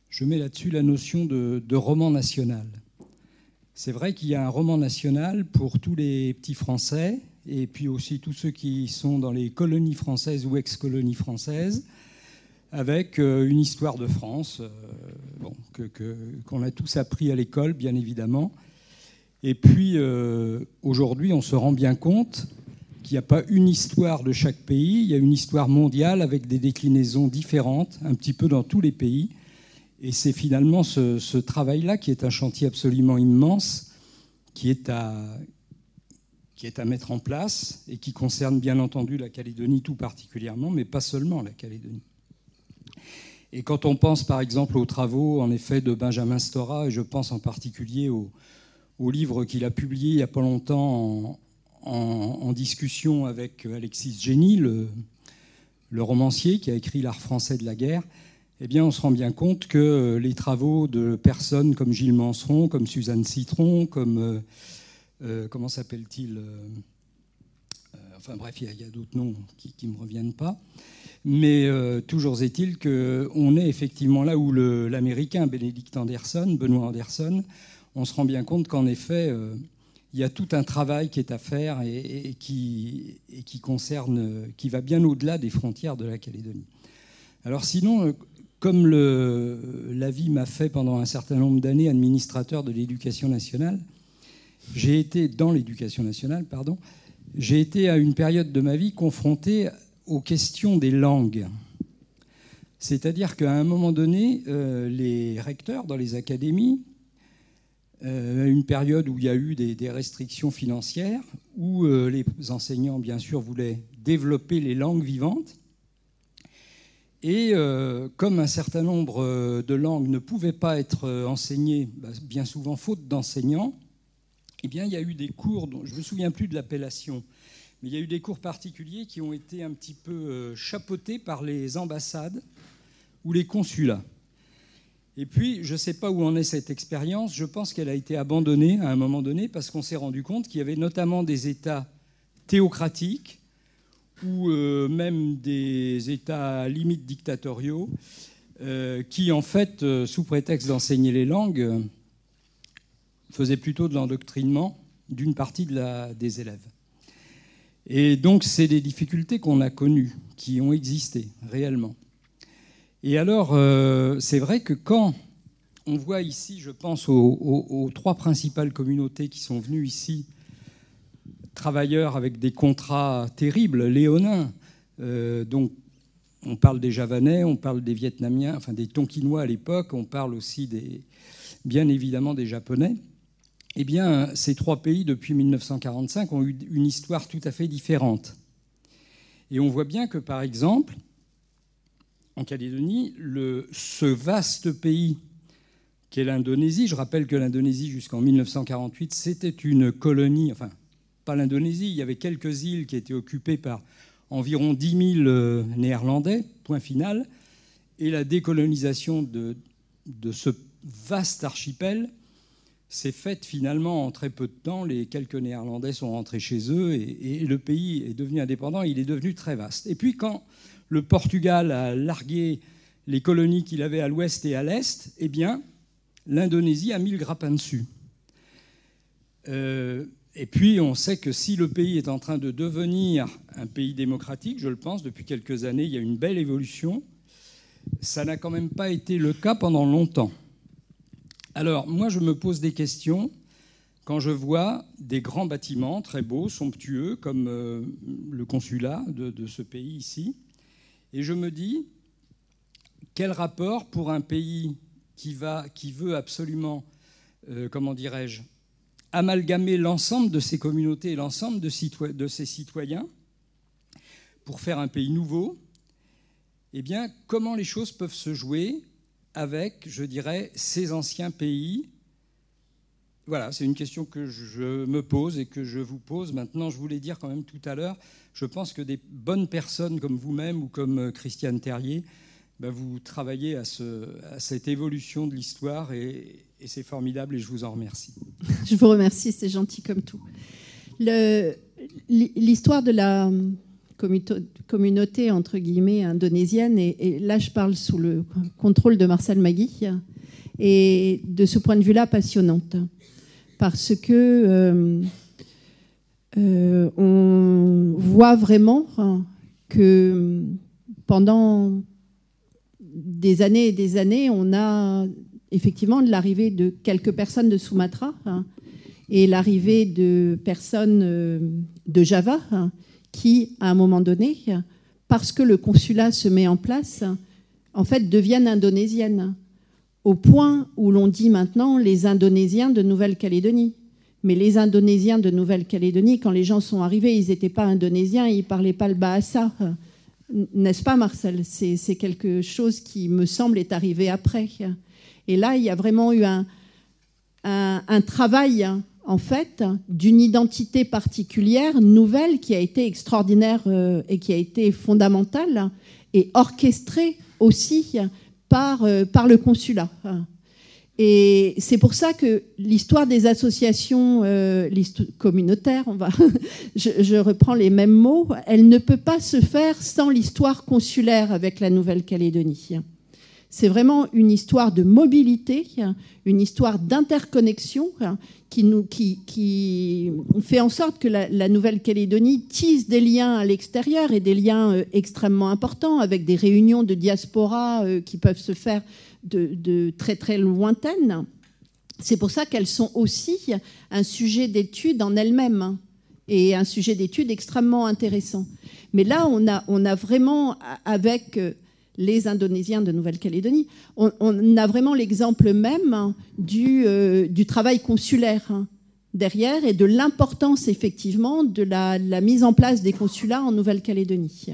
je mets là-dessus la notion de, de roman national. C'est vrai qu'il y a un roman national pour tous les petits Français, et puis aussi tous ceux qui sont dans les colonies françaises ou ex-colonies françaises, avec une histoire de France, euh, bon, que, que, qu'on a tous appris à l'école, bien évidemment. Et puis, euh, aujourd'hui, on se rend bien compte qu'il n'y a pas une histoire de chaque pays, il y a une histoire mondiale avec des déclinaisons différentes, un petit peu dans tous les pays. Et c'est finalement ce, ce travail-là qui est un chantier absolument immense, qui est à... qui est à mettre en place et qui concerne bien entendu la Calédonie tout particulièrement, mais pas seulement la Calédonie. Et quand on pense par exemple aux travaux en effet de Benjamin Stora, et je pense en particulier au, au livre qu'il a publié il n'y a pas longtemps en, en, en discussion avec Alexis Génie, le, le romancier qui a écrit L'art français de la guerre, eh bien on se rend bien compte que les travaux de personnes comme Gilles Manceron, comme Suzanne Citron, comme... Euh, Euh, comment s'appelle-t-il euh, euh, Enfin bref, il y a, a d'autres noms qui ne me reviennent pas. Mais euh, toujours est-il qu'on est effectivement là où le, l'Américain Benedict Anderson, Benoît Anderson, on se rend bien compte qu'en effet, euh, il y a tout un travail qui est à faire et, et, et, qui, et qui concerne, qui va bien au-delà des frontières de la Calédonie. Alors sinon, comme le, la vie m'a fait pendant un certain nombre d'années administrateur de l'éducation nationale, J'ai été dans l'éducation nationale, pardon. J'ai été à une période de ma vie confronté aux questions des langues. C'est-à-dire qu'à un moment donné, euh, les recteurs dans les académies, euh, à une période où il y a eu des, des restrictions financières, où euh, les enseignants, bien sûr, voulaient développer les langues vivantes, et euh, comme un certain nombre de langues ne pouvaient pas être enseignées, bah, bien souvent faute d'enseignants, eh bien, il y a eu des cours, dont je ne me souviens plus de l'appellation, mais il y a eu des cours particuliers qui ont été un petit peu chapeautés par les ambassades ou les consulats. Et puis, je ne sais pas où en est cette expérience, je pense qu'elle a été abandonnée à un moment donné parce qu'on s'est rendu compte qu'il y avait notamment des États théocratiques ou euh, même des États limite dictatoriaux euh, qui, en fait, euh, sous prétexte d'enseigner les langues, euh, faisaient plutôt de l'endoctrinement d'une partie de la, des élèves. Et donc, c'est des difficultés qu'on a connues, qui ont existé réellement. Et alors, euh, c'est vrai que quand on voit ici, je pense aux, aux, aux trois principales communautés qui sont venues ici, travailleurs avec des contrats terribles, léonins, euh, donc on parle des Javanais, on parle des Vietnamiens, enfin des Tonkinois à l'époque, on parle aussi des, bien évidemment des Japonais. Eh bien, ces trois pays, depuis mille neuf cent quarante-cinq, ont eu une histoire tout à fait différente. Et on voit bien que, par exemple, en Calédonie, le, ce vaste pays qu'est l'Indonésie, je rappelle que l'Indonésie, jusqu'en mille neuf cent quarante-huit, c'était une colonie, enfin, pas l'Indonésie, il y avait quelques îles qui étaient occupées par environ dix mille Néerlandais, point final, et la décolonisation de, de ce vaste archipel s'est faite finalement en très peu de temps. Les quelques Néerlandais sont rentrés chez eux et, et le pays est devenu indépendant. Il est devenu très vaste. Et puis quand le Portugal a largué les colonies qu'il avait à l'ouest et à l'est, eh bien, l'Indonésie a mis le grappin dessus. Euh, et puis on sait que si le pays est en train de devenir un pays démocratique, je le pense, depuis quelques années, il y a une belle évolution. Ça n'a quand même pas été le cas pendant longtemps. Alors, moi, je me pose des questions quand je vois des grands bâtiments très beaux, somptueux, comme euh, le consulat de, de ce pays ici. Et je me dis, quel rapport pour un pays qui, va, qui veut absolument, euh, comment dirais-je, amalgamer l'ensemble de ses communautés et l'ensemble de, citoy- de ses citoyens pour faire un pays nouveau, eh bien, comment les choses peuvent se jouer avec, je dirais, ces anciens pays? Voilà, c'est une question que je me pose et que je vous pose. Maintenant, je voulais dire quand même tout à l'heure, je pense que des bonnes personnes comme vous-même ou comme Christiane Terrier, ben vous travaillez à, ce, à cette évolution de l'histoire et, et c'est formidable et je vous en remercie. Je vous remercie, c'est gentil comme tout. Le, l'histoire de la communauté, entre guillemets, indonésienne. Et, et là, je parle sous le contrôle de Marcel Magui. Et de ce point de vue-là, passionnante. Parce que euh, euh, on voit vraiment que pendant des années et des années, on a effectivement l'arrivée de quelques personnes de Sumatra hein, et l'arrivée de personnes euh, de Java hein, qui, à un moment donné, parce que le consulat se met en place, en fait, deviennent indonésiennes, au point où l'on dit maintenant les Indonésiens de Nouvelle-Calédonie. Mais les Indonésiens de Nouvelle-Calédonie, quand les gens sont arrivés, ils n'étaient pas indonésiens, ils ne parlaient pas le bahasa. N'est-ce pas, Marcel? C'est, c'est quelque chose qui, me semble, est arrivé après. Et là, il y a vraiment eu un, un, un travail, en fait, d'une identité particulière, nouvelle, qui a été extraordinaire euh, et qui a été fondamentale, et orchestrée aussi par, euh, par le consulat. Et c'est pour ça que l'histoire des associations euh, communautaires, on va, je, je reprends les mêmes mots, elle ne peut pas se faire sans l'histoire consulaire avec la Nouvelle-Calédonie. C'est vraiment une histoire de mobilité, une histoire d'interconnexion qui, nous, qui, qui fait en sorte que la, la Nouvelle-Calédonie tisse des liens à l'extérieur et des liens euh, extrêmement importants avec des réunions de diaspora euh, qui peuvent se faire de, de très très lointaines. C'est pour ça qu'elles sont aussi un sujet d'étude en elles-mêmes et un sujet d'étude extrêmement intéressant. Mais là, on a, on a vraiment, avec les Indonésiens de Nouvelle-Calédonie, on, on a vraiment l'exemple même du, euh, du travail consulaire derrière et de l'importance effectivement de la, la mise en place des consulats en Nouvelle-Calédonie.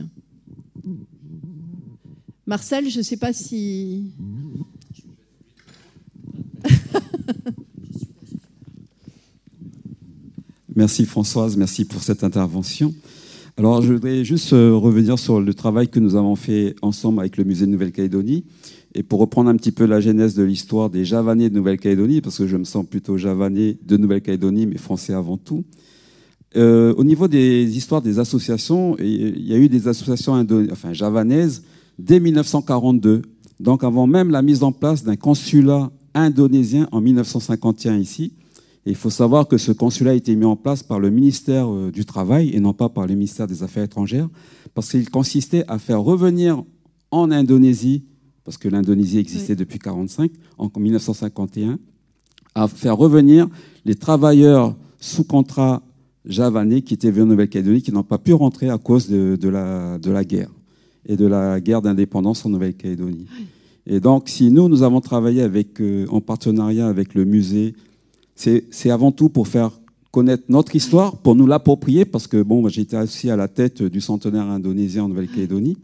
Marcel, je ne sais pas si... Merci Françoise, merci pour cette intervention. Alors je voudrais juste revenir sur le travail que nous avons fait ensemble avec le musée de Nouvelle-Calédonie et pour reprendre un petit peu la genèse de l'histoire des Javanais de Nouvelle-Calédonie, parce que je me sens plutôt Javanais de Nouvelle-Calédonie, mais français avant tout. Euh, au niveau des histoires des associations, il y a eu des associations indo- enfin, javanaises dès mille neuf cent quarante-deux, donc avant même la mise en place d'un consulat indonésien en mille neuf cent cinquante et un ici. Et il faut savoir que ce consulat a été mis en place par le ministère du Travail et non pas par le ministère des Affaires étrangères, parce qu'il consistait à faire revenir en Indonésie, parce que l'Indonésie existait oui. depuis mille neuf cent quarante-cinq, en mille neuf cent cinquante et un, à faire revenir les travailleurs sous contrat javanais qui étaient venus en Nouvelle-Calédonie, qui n'ont pas pu rentrer à cause de, de, la, de la guerre et de la guerre d'indépendance en Nouvelle-Calédonie. Oui. Et donc, si nous, nous avons travaillé avec, euh, en partenariat avec le musée, c'est, c'est avant tout pour faire connaître notre histoire, pour nous l'approprier, parce que bon, j'étais aussi à la tête du centenaire indonésien en Nouvelle-Calédonie.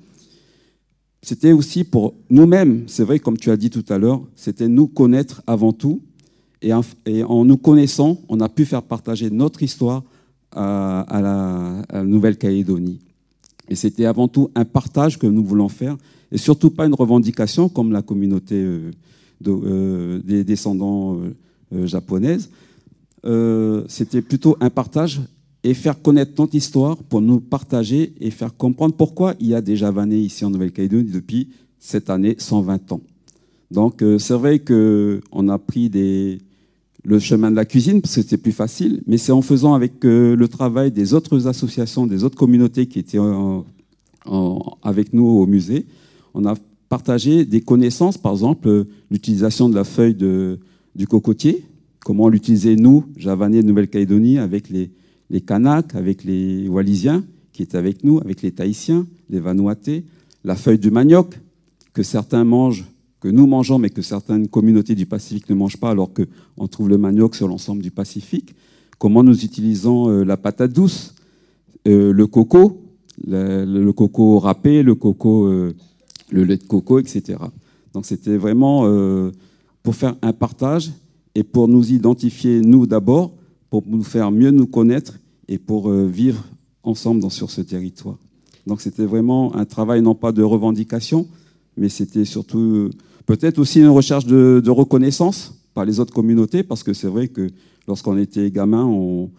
C'était aussi pour nous-mêmes, c'est vrai, comme tu as dit tout à l'heure, c'était nous connaître avant tout. Et en, et en nous connaissant, on a pu faire partager notre histoire à, à, la, à la Nouvelle-Calédonie. Et c'était avant tout un partage que nous voulons faire, et surtout pas une revendication comme la communauté euh, de, euh, des descendants euh, euh, japonaises. Euh, c'était plutôt un partage et faire connaître notre histoire pour nous partager et faire comprendre pourquoi il y a des Javanais ici en Nouvelle-Calédonie depuis cette année cent vingt ans. Donc euh, c'est vrai qu'on a pris des, le chemin de la cuisine parce que c'était plus facile, mais c'est en faisant avec euh, le travail des autres associations, des autres communautés qui étaient en, en, avec nous au musée. On a partagé des connaissances, par exemple euh, l'utilisation de la feuille de, du cocotier, comment l'utiliser nous, Javanais de Nouvelle-Calédonie, avec les, les Kanaks, avec les Wallisiens qui étaient avec nous, avec les Tahitiens, les Vanuatais, la feuille du manioc que certains mangent, que nous mangeons, mais que certaines communautés du Pacifique ne mangent pas, alors qu'on trouve le manioc sur l'ensemble du Pacifique. Comment nous utilisons euh, la patate douce, euh, le coco, le, le coco râpé, le coco, euh, le lait de coco, et cetera. Donc c'était vraiment euh, pour faire un partage et pour nous identifier, nous d'abord, pour nous faire mieux nous connaître et pour euh, vivre ensemble dans, sur ce territoire. Donc c'était vraiment un travail non pas de revendication, mais c'était surtout euh, peut-être aussi une recherche de, de reconnaissance par les autres communautés, parce que c'est vrai que lorsqu'on était gamin, on,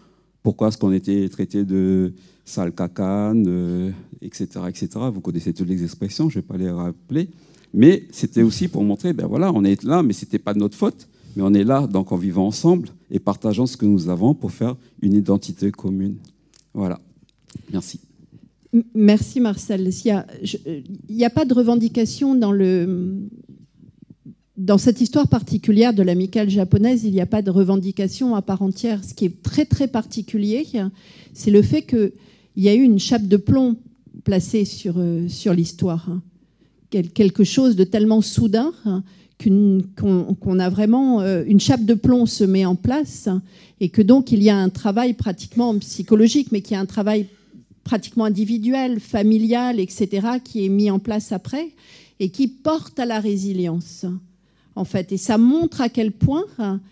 pourquoi est-ce qu'on était traité de sale cacane, euh, et cetera, et cetera. Vous connaissez toutes les expressions, je ne vais pas les rappeler. Mais c'était aussi pour montrer, ben voilà, on est là, mais ce n'était pas de notre faute. Mais on est là, donc en vivant ensemble et partageant ce que nous avons pour faire une identité commune. Voilà. Merci. Merci Marcel. Il n'y a, a pas de revendication dans, le, dans cette histoire particulière de l'amicale japonaise, il n'y a pas de revendication à part entière. Ce qui est très très particulier, c'est le fait qu'il y a eu une chape de plomb placée sur, sur l'histoire. Quelque chose de tellement soudain qu'une, qu'on, qu'on a vraiment une chape de plomb se met en place et que donc il y a un travail pratiquement psychologique, mais qu'il y a un travail pratiquement individuel, familial, et cetera, qui est mis en place après et qui porte à la résilience, en fait. Et ça montre à quel point,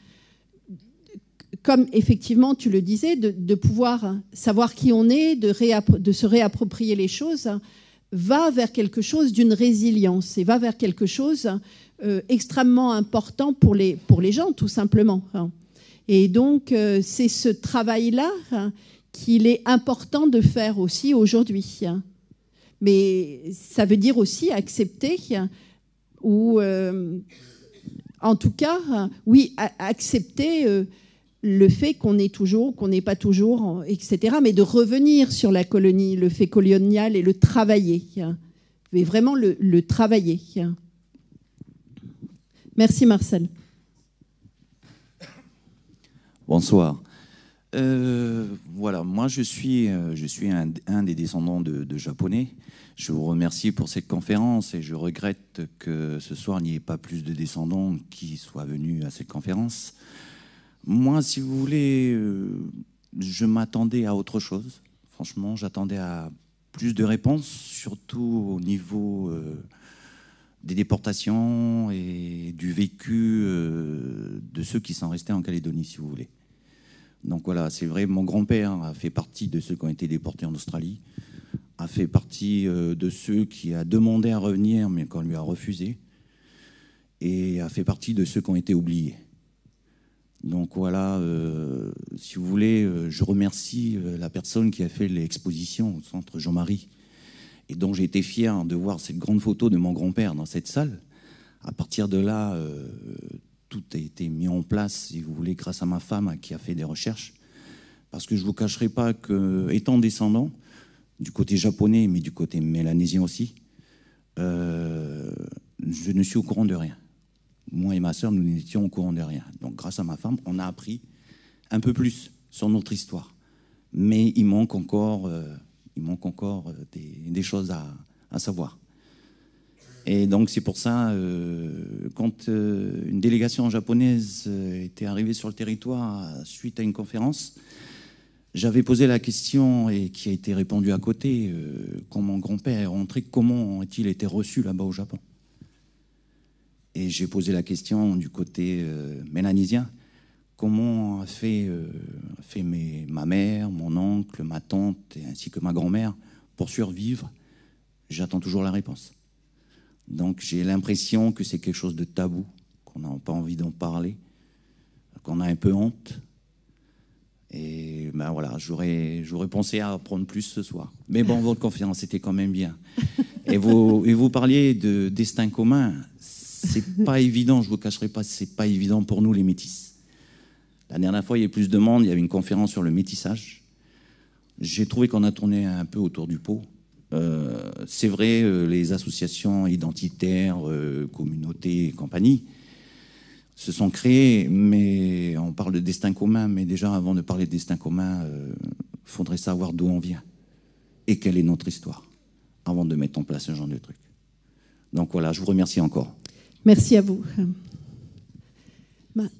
comme effectivement tu le disais, de, de pouvoir savoir qui on est, de, réappro- de se réapproprier les choses, va vers quelque chose d'une résilience et va vers quelque chose euh, extrêmement important pour les, pour les gens, tout simplement. Et donc, euh, c'est ce travail-là qu'il est important de faire aussi aujourd'hui. Mais ça veut dire aussi accepter, ou euh, en tout cas, oui, accepter euh, le fait qu'on est toujours, qu'on n'est pas toujours, et cetera, mais de revenir sur la colonie, le fait colonial et le travailler. Mais vraiment le, le travailler. Merci Marcel. Bonsoir. Euh, voilà, moi je suis, euh, je suis un, un des descendants de, de Japonais. Je vous remercie pour cette conférence et je regrette que ce soir il n'y ait pas plus de descendants qui soient venus à cette conférence. Moi, si vous voulez, euh, je m'attendais à autre chose. Franchement, j'attendais à plus de réponses, surtout au niveau euh, des déportations et du vécu euh, de ceux qui sont restés en Calédonie, si vous voulez. Donc voilà, c'est vrai, mon grand-père a fait partie de ceux qui ont été déportés en Australie, a fait partie euh, de ceux qui a demandé à revenir, mais qu'on lui a refusé, et a fait partie de ceux qui ont été oubliés. Donc voilà, euh, si vous voulez, euh, je remercie euh, la personne qui a fait l'exposition au centre Jean-Marie, et dont j'ai été fier de voir cette grande photo de mon grand-père dans cette salle. À partir de là, euh, tout a été mis en place, si vous voulez, grâce à ma femme qui a fait des recherches. Parce que je ne vous cacherai pas que, étant descendant, du côté japonais, mais du côté mélanésien aussi, euh, je ne suis au courant de rien. Moi et ma sœur, nous n'étions au courant de rien. Donc, grâce à ma femme, on a appris un peu plus sur notre histoire. Mais il manque encore, euh, il manque encore des, des choses à, à savoir. Et donc, c'est pour ça, euh, quand euh, une délégation japonaise euh, était arrivée sur le territoire suite à une conférence, j'avais posé la question, et qui a été répondue à côté, euh, quand mon grand-père est rentré, comment a-t-il été reçu là-bas au Japon? Et j'ai posé la question du côté euh, mélanésien, comment a fait, euh, a fait mes, ma mère, mon oncle, ma tante, et ainsi que ma grand-mère, pour survivre? J'attends toujours la réponse. Donc j'ai l'impression que c'est quelque chose de tabou, qu'on n'a pas envie d'en parler, qu'on a un peu honte. Et ben voilà, j'aurais, j'aurais pensé à apprendre plus ce soir. Mais bon, votre conférence était quand même bien. Et vous, et vous parliez de destin commun. C'est pas évident, je vous cacherai pas, c'est pas évident pour nous les métis. La dernière fois, il y avait plus de monde, il y avait une conférence sur le métissage. J'ai trouvé qu'on a tourné un peu autour du pot. Euh, c'est vrai, euh, les associations identitaires, euh, communautés et compagnie se sont créées, mais on parle de destin commun, mais déjà avant de parler de destin commun, il euh, faudrait savoir d'où on vient et quelle est notre histoire avant de mettre en place ce genre de truc. Donc voilà, je vous remercie encore. Merci à vous. Ma...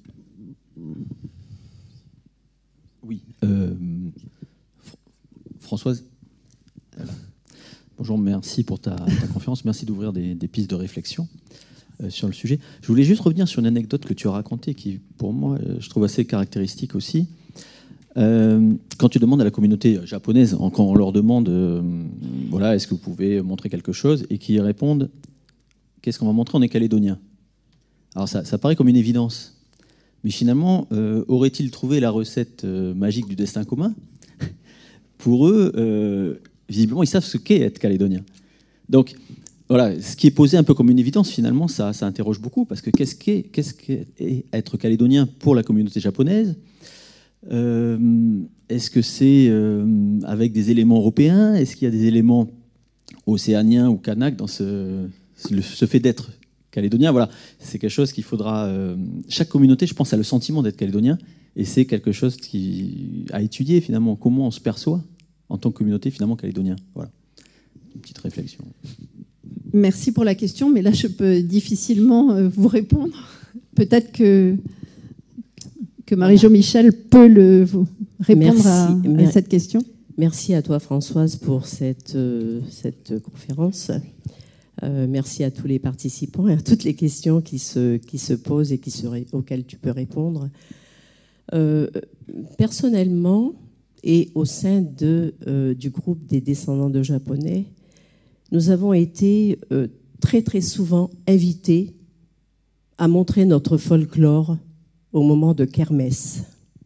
Oui, euh, Fr- Françoise. Voilà. Bonjour, merci pour ta, ta conférence. Merci d'ouvrir des, des pistes de réflexion euh, sur le sujet. Je voulais juste revenir sur une anecdote que tu as racontée qui, pour moi, euh, je trouve assez caractéristique aussi. Euh, quand tu demandes à la communauté japonaise, quand on leur demande euh, voilà, est-ce que vous pouvez montrer quelque chose, et qu'ils répondent qu'est-ce qu'on va montrer, on est calédonien. Alors ça, ça paraît comme une évidence. Mais Mais finalement, euh, auraient-ils trouvé la recette euh, magique du destin commun? Pour eux, euh, visiblement, ils savent ce qu'est être calédonien. Donc, voilà, ce qui est posé un peu comme une évidence, finalement, ça, ça interroge beaucoup, parce que qu'est-ce qu'est, qu'est-ce qu'est être calédonien pour la communauté japonaise? euh, Est-ce que c'est euh, avec des éléments européens? Est-ce qu'il y a des éléments océaniens ou kanak dans ce, ce fait d'être calédonien? Voilà, c'est quelque chose qu'il faudra... Euh, chaque communauté, je pense, a le sentiment d'être calédonien, et c'est quelque chose qui, à étudier, finalement, comment on se perçoit en tant que communauté, finalement, calédonien. Voilà, une petite réflexion. Merci pour la question, mais là, je peux difficilement vous répondre. Peut-être que, que Marie-Jo Michel peut le, vous répondre à, à cette question. Merci à toi, Françoise, pour cette, euh, cette conférence. Euh, merci à tous les participants et à toutes les questions qui se, qui se posent et qui seraient, auxquelles tu peux répondre. Euh, personnellement, et au sein de, euh, du groupe des descendants de Japonais, nous avons été euh, très très souvent invités à montrer notre folklore au moment de kermesse.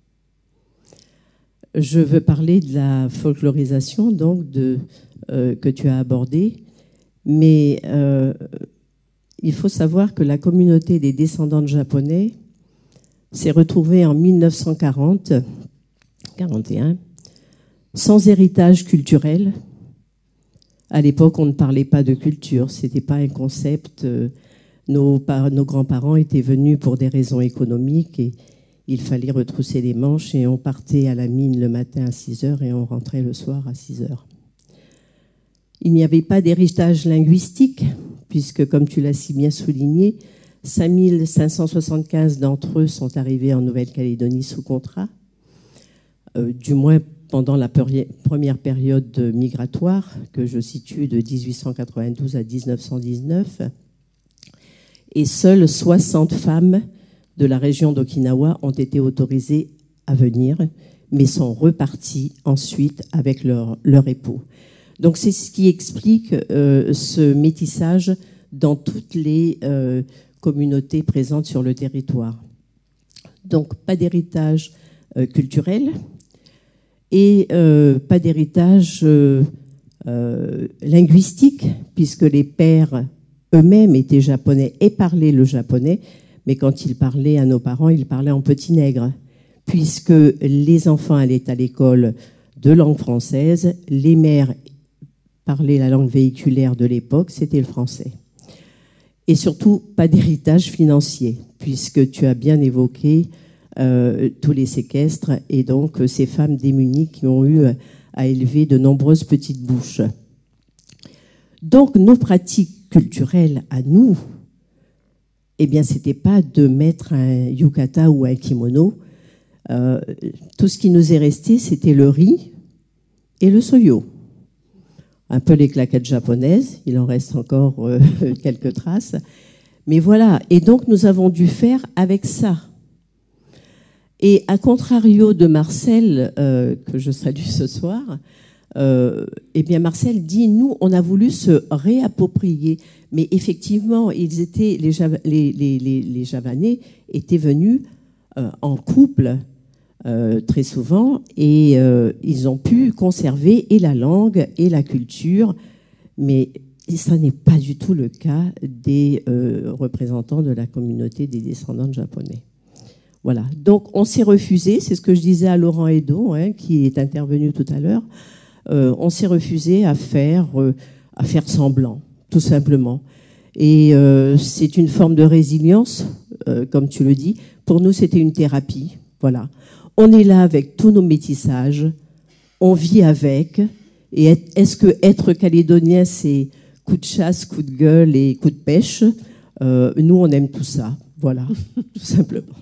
Je veux parler de la folklorisation donc de, euh, que tu as abordée, mais euh, il faut savoir que la communauté des descendants de Japonais s'est retrouvée en mille neuf cent quarante, quarante et un, sans héritage culturel. À l'époque, on ne parlait pas de culture, ce n'était pas un concept. Nos, nos grands-parents étaient venus pour des raisons économiques et il fallait retrousser les manches et on partait à la mine le matin à six heures et on rentrait le soir à six heures. Il n'y avait pas d'héritage linguistique puisque, comme tu l'as si bien souligné, cinq mille cinq cent soixante-quinze d'entre eux sont arrivés en Nouvelle-Calédonie sous contrat, euh, du moins pendant la première période migratoire que je situe de dix-huit cent quatre-vingt-douze à mille neuf cent dix-neuf, et seules soixante femmes de la région d'Okinawa ont été autorisées à venir, mais sont reparties ensuite avec leur, leur époux. Donc c'est ce qui explique euh, ce métissage dans toutes les euh, communautés présentes sur le territoire. Donc pas d'héritage euh, culturel, et euh, pas d'héritage euh, euh, linguistique, puisque les pères eux-mêmes étaient japonais et parlaient le japonais, mais quand ils parlaient à nos parents, ils parlaient en petit nègre, puisque les enfants allaient à l'école de langue française, les mères parlaient la langue véhiculaire de l'époque, c'était le français. Et surtout, pas d'héritage financier, puisque tu as bien évoqué Euh, tous les séquestres et donc euh, ces femmes démunies qui ont eu euh, à élever de nombreuses petites bouches. Donc nos pratiques culturelles à nous, eh bien c'était pas de mettre un yukata ou un kimono. Euh, tout ce qui nous est resté, c'était le riz et le soyo. Un peu les claquettes japonaises, il en reste encore euh, quelques traces. Mais voilà, et donc nous avons dû faire avec ça. Et à contrario de Marcel, euh, que je salue ce soir, euh, eh bien Marcel dit, nous, on a voulu se réapproprier. Mais effectivement, ils étaient, les, Java, les, les, les, les Javanais étaient venus euh, en couple euh, très souvent et euh, ils ont pu conserver et la langue et la culture. Mais ça n'est pas du tout le cas des euh, représentants de la communauté des descendants de Japonais. Voilà, donc on s'est refusé, c'est ce que je disais à Laurent Edo, hein, qui est intervenu tout à l'heure, euh, on s'est refusé à faire, euh, à faire semblant, tout simplement. Et euh, c'est une forme de résilience, euh, comme tu le dis. Pour nous, c'était une thérapie, voilà. On est là avec tous nos métissages, on vit avec, et est-ce que être calédonien, c'est coup de chasse, coup de gueule et coup de pêche? euh, Nous, on aime tout ça, voilà, tout simplement.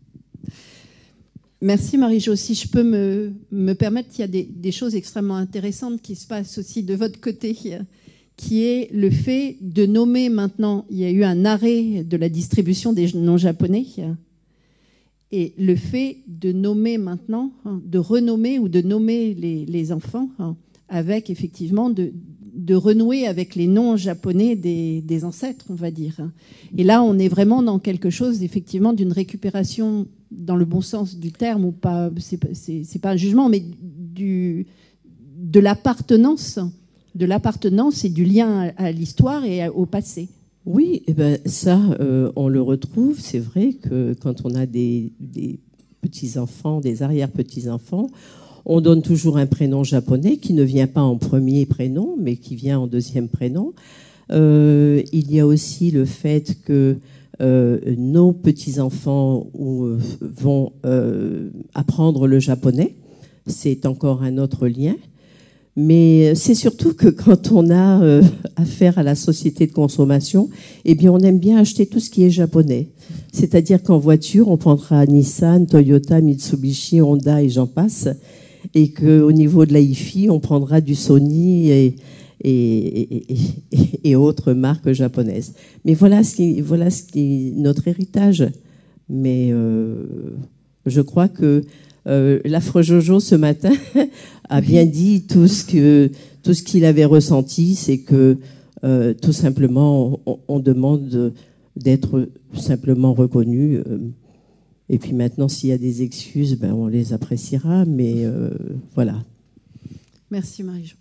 Merci Marie-Jo. Si je peux me, me permettre, il y a des, des choses extrêmement intéressantes qui se passent aussi de votre côté, qui est le fait de nommer maintenant, il y a eu un arrêt de la distribution des noms japonais, et le fait de nommer maintenant, de renommer ou de nommer les, les enfants avec effectivement de, de renouer avec les noms japonais des, des ancêtres, on va dire. Et là, on est vraiment dans quelque chose, effectivement, d'une récupération dans le bon sens du terme, ou pas, c'est, c'est, c'est pas un jugement, mais du, de l'appartenance, de l'appartenance et du lien à, à l'histoire et à, au passé. Oui, eh ben ça, euh, on le retrouve. C'est vrai que quand on a des, des petits-enfants, des arrière-petits-enfants, on donne toujours un prénom japonais qui ne vient pas en premier prénom, mais qui vient en deuxième prénom. Euh, il y a aussi le fait que euh, nos petits-enfants euh, vont euh, apprendre le japonais. C'est encore un autre lien. Mais c'est surtout que quand on a euh, affaire à la société de consommation, eh bien, on aime bien acheter tout ce qui est japonais. C'est-à-dire qu'en voiture, on prendra Nissan, Toyota, Mitsubishi, Honda et j'en passe. Et qu'au niveau de la hi-fi, on prendra du Sony et, et, et, et, et autres marques japonaises. Mais voilà ce qui, voilà ce qui est notre héritage. Mais euh, je crois que euh, l'affreux Jojo, ce matin, a bien dit tout ce que tout ce qu'il avait ressenti, c'est que euh, tout simplement, on, on demande d'être simplement reconnu. Euh, et puis maintenant, s'il y a des excuses, ben, on les appréciera, mais euh, voilà. Merci Marie-Jo.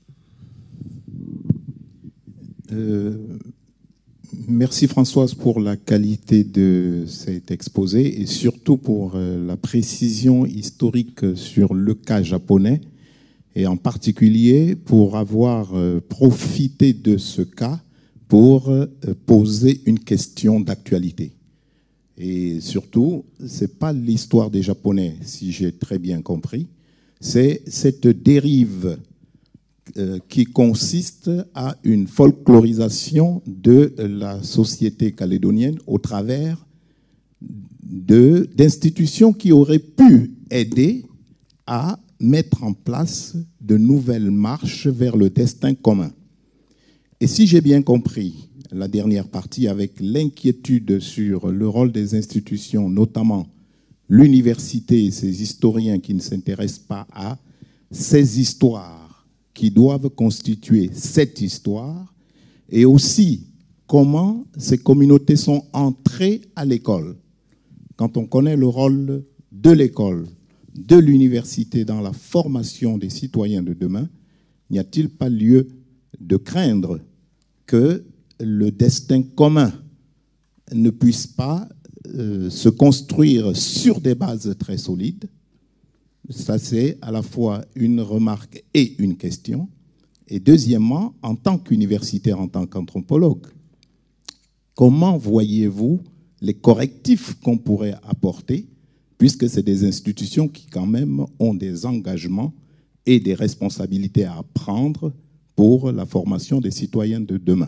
Euh, merci Françoise pour la qualité de cet exposé et surtout pour euh, la précision historique sur le cas japonais et en particulier pour avoir euh, profité de ce cas pour euh, poser une question d'actualité. Et surtout, ce n'est pas l'histoire des Japonais, si j'ai très bien compris, c'est cette dérive euh, qui consiste à une folklorisation de la société calédonienne au travers de, d'institutions qui auraient pu aider à mettre en place de nouvelles marches vers le destin commun. Et si j'ai bien compris la dernière partie, avec l'inquiétude sur le rôle des institutions, notamment l'université et ses historiens qui ne s'intéressent pas à ces histoires qui doivent constituer cette histoire, et aussi comment ces communautés sont entrées à l'école. Quand on connaît le rôle de l'école, de l'université dans la formation des citoyens de demain, n'y a-t-il pas lieu de craindre que le destin commun ne puisse pas euh, se construire sur des bases très solides? Ça, c'est à la fois une remarque et une question. Et deuxièmement, en tant qu'universitaire, en tant qu'anthropologue, comment voyez-vous les correctifs qu'on pourrait apporter, puisque c'est des institutions qui, quand même, ont des engagements et des responsabilités à prendre pour la formation des citoyens de demain?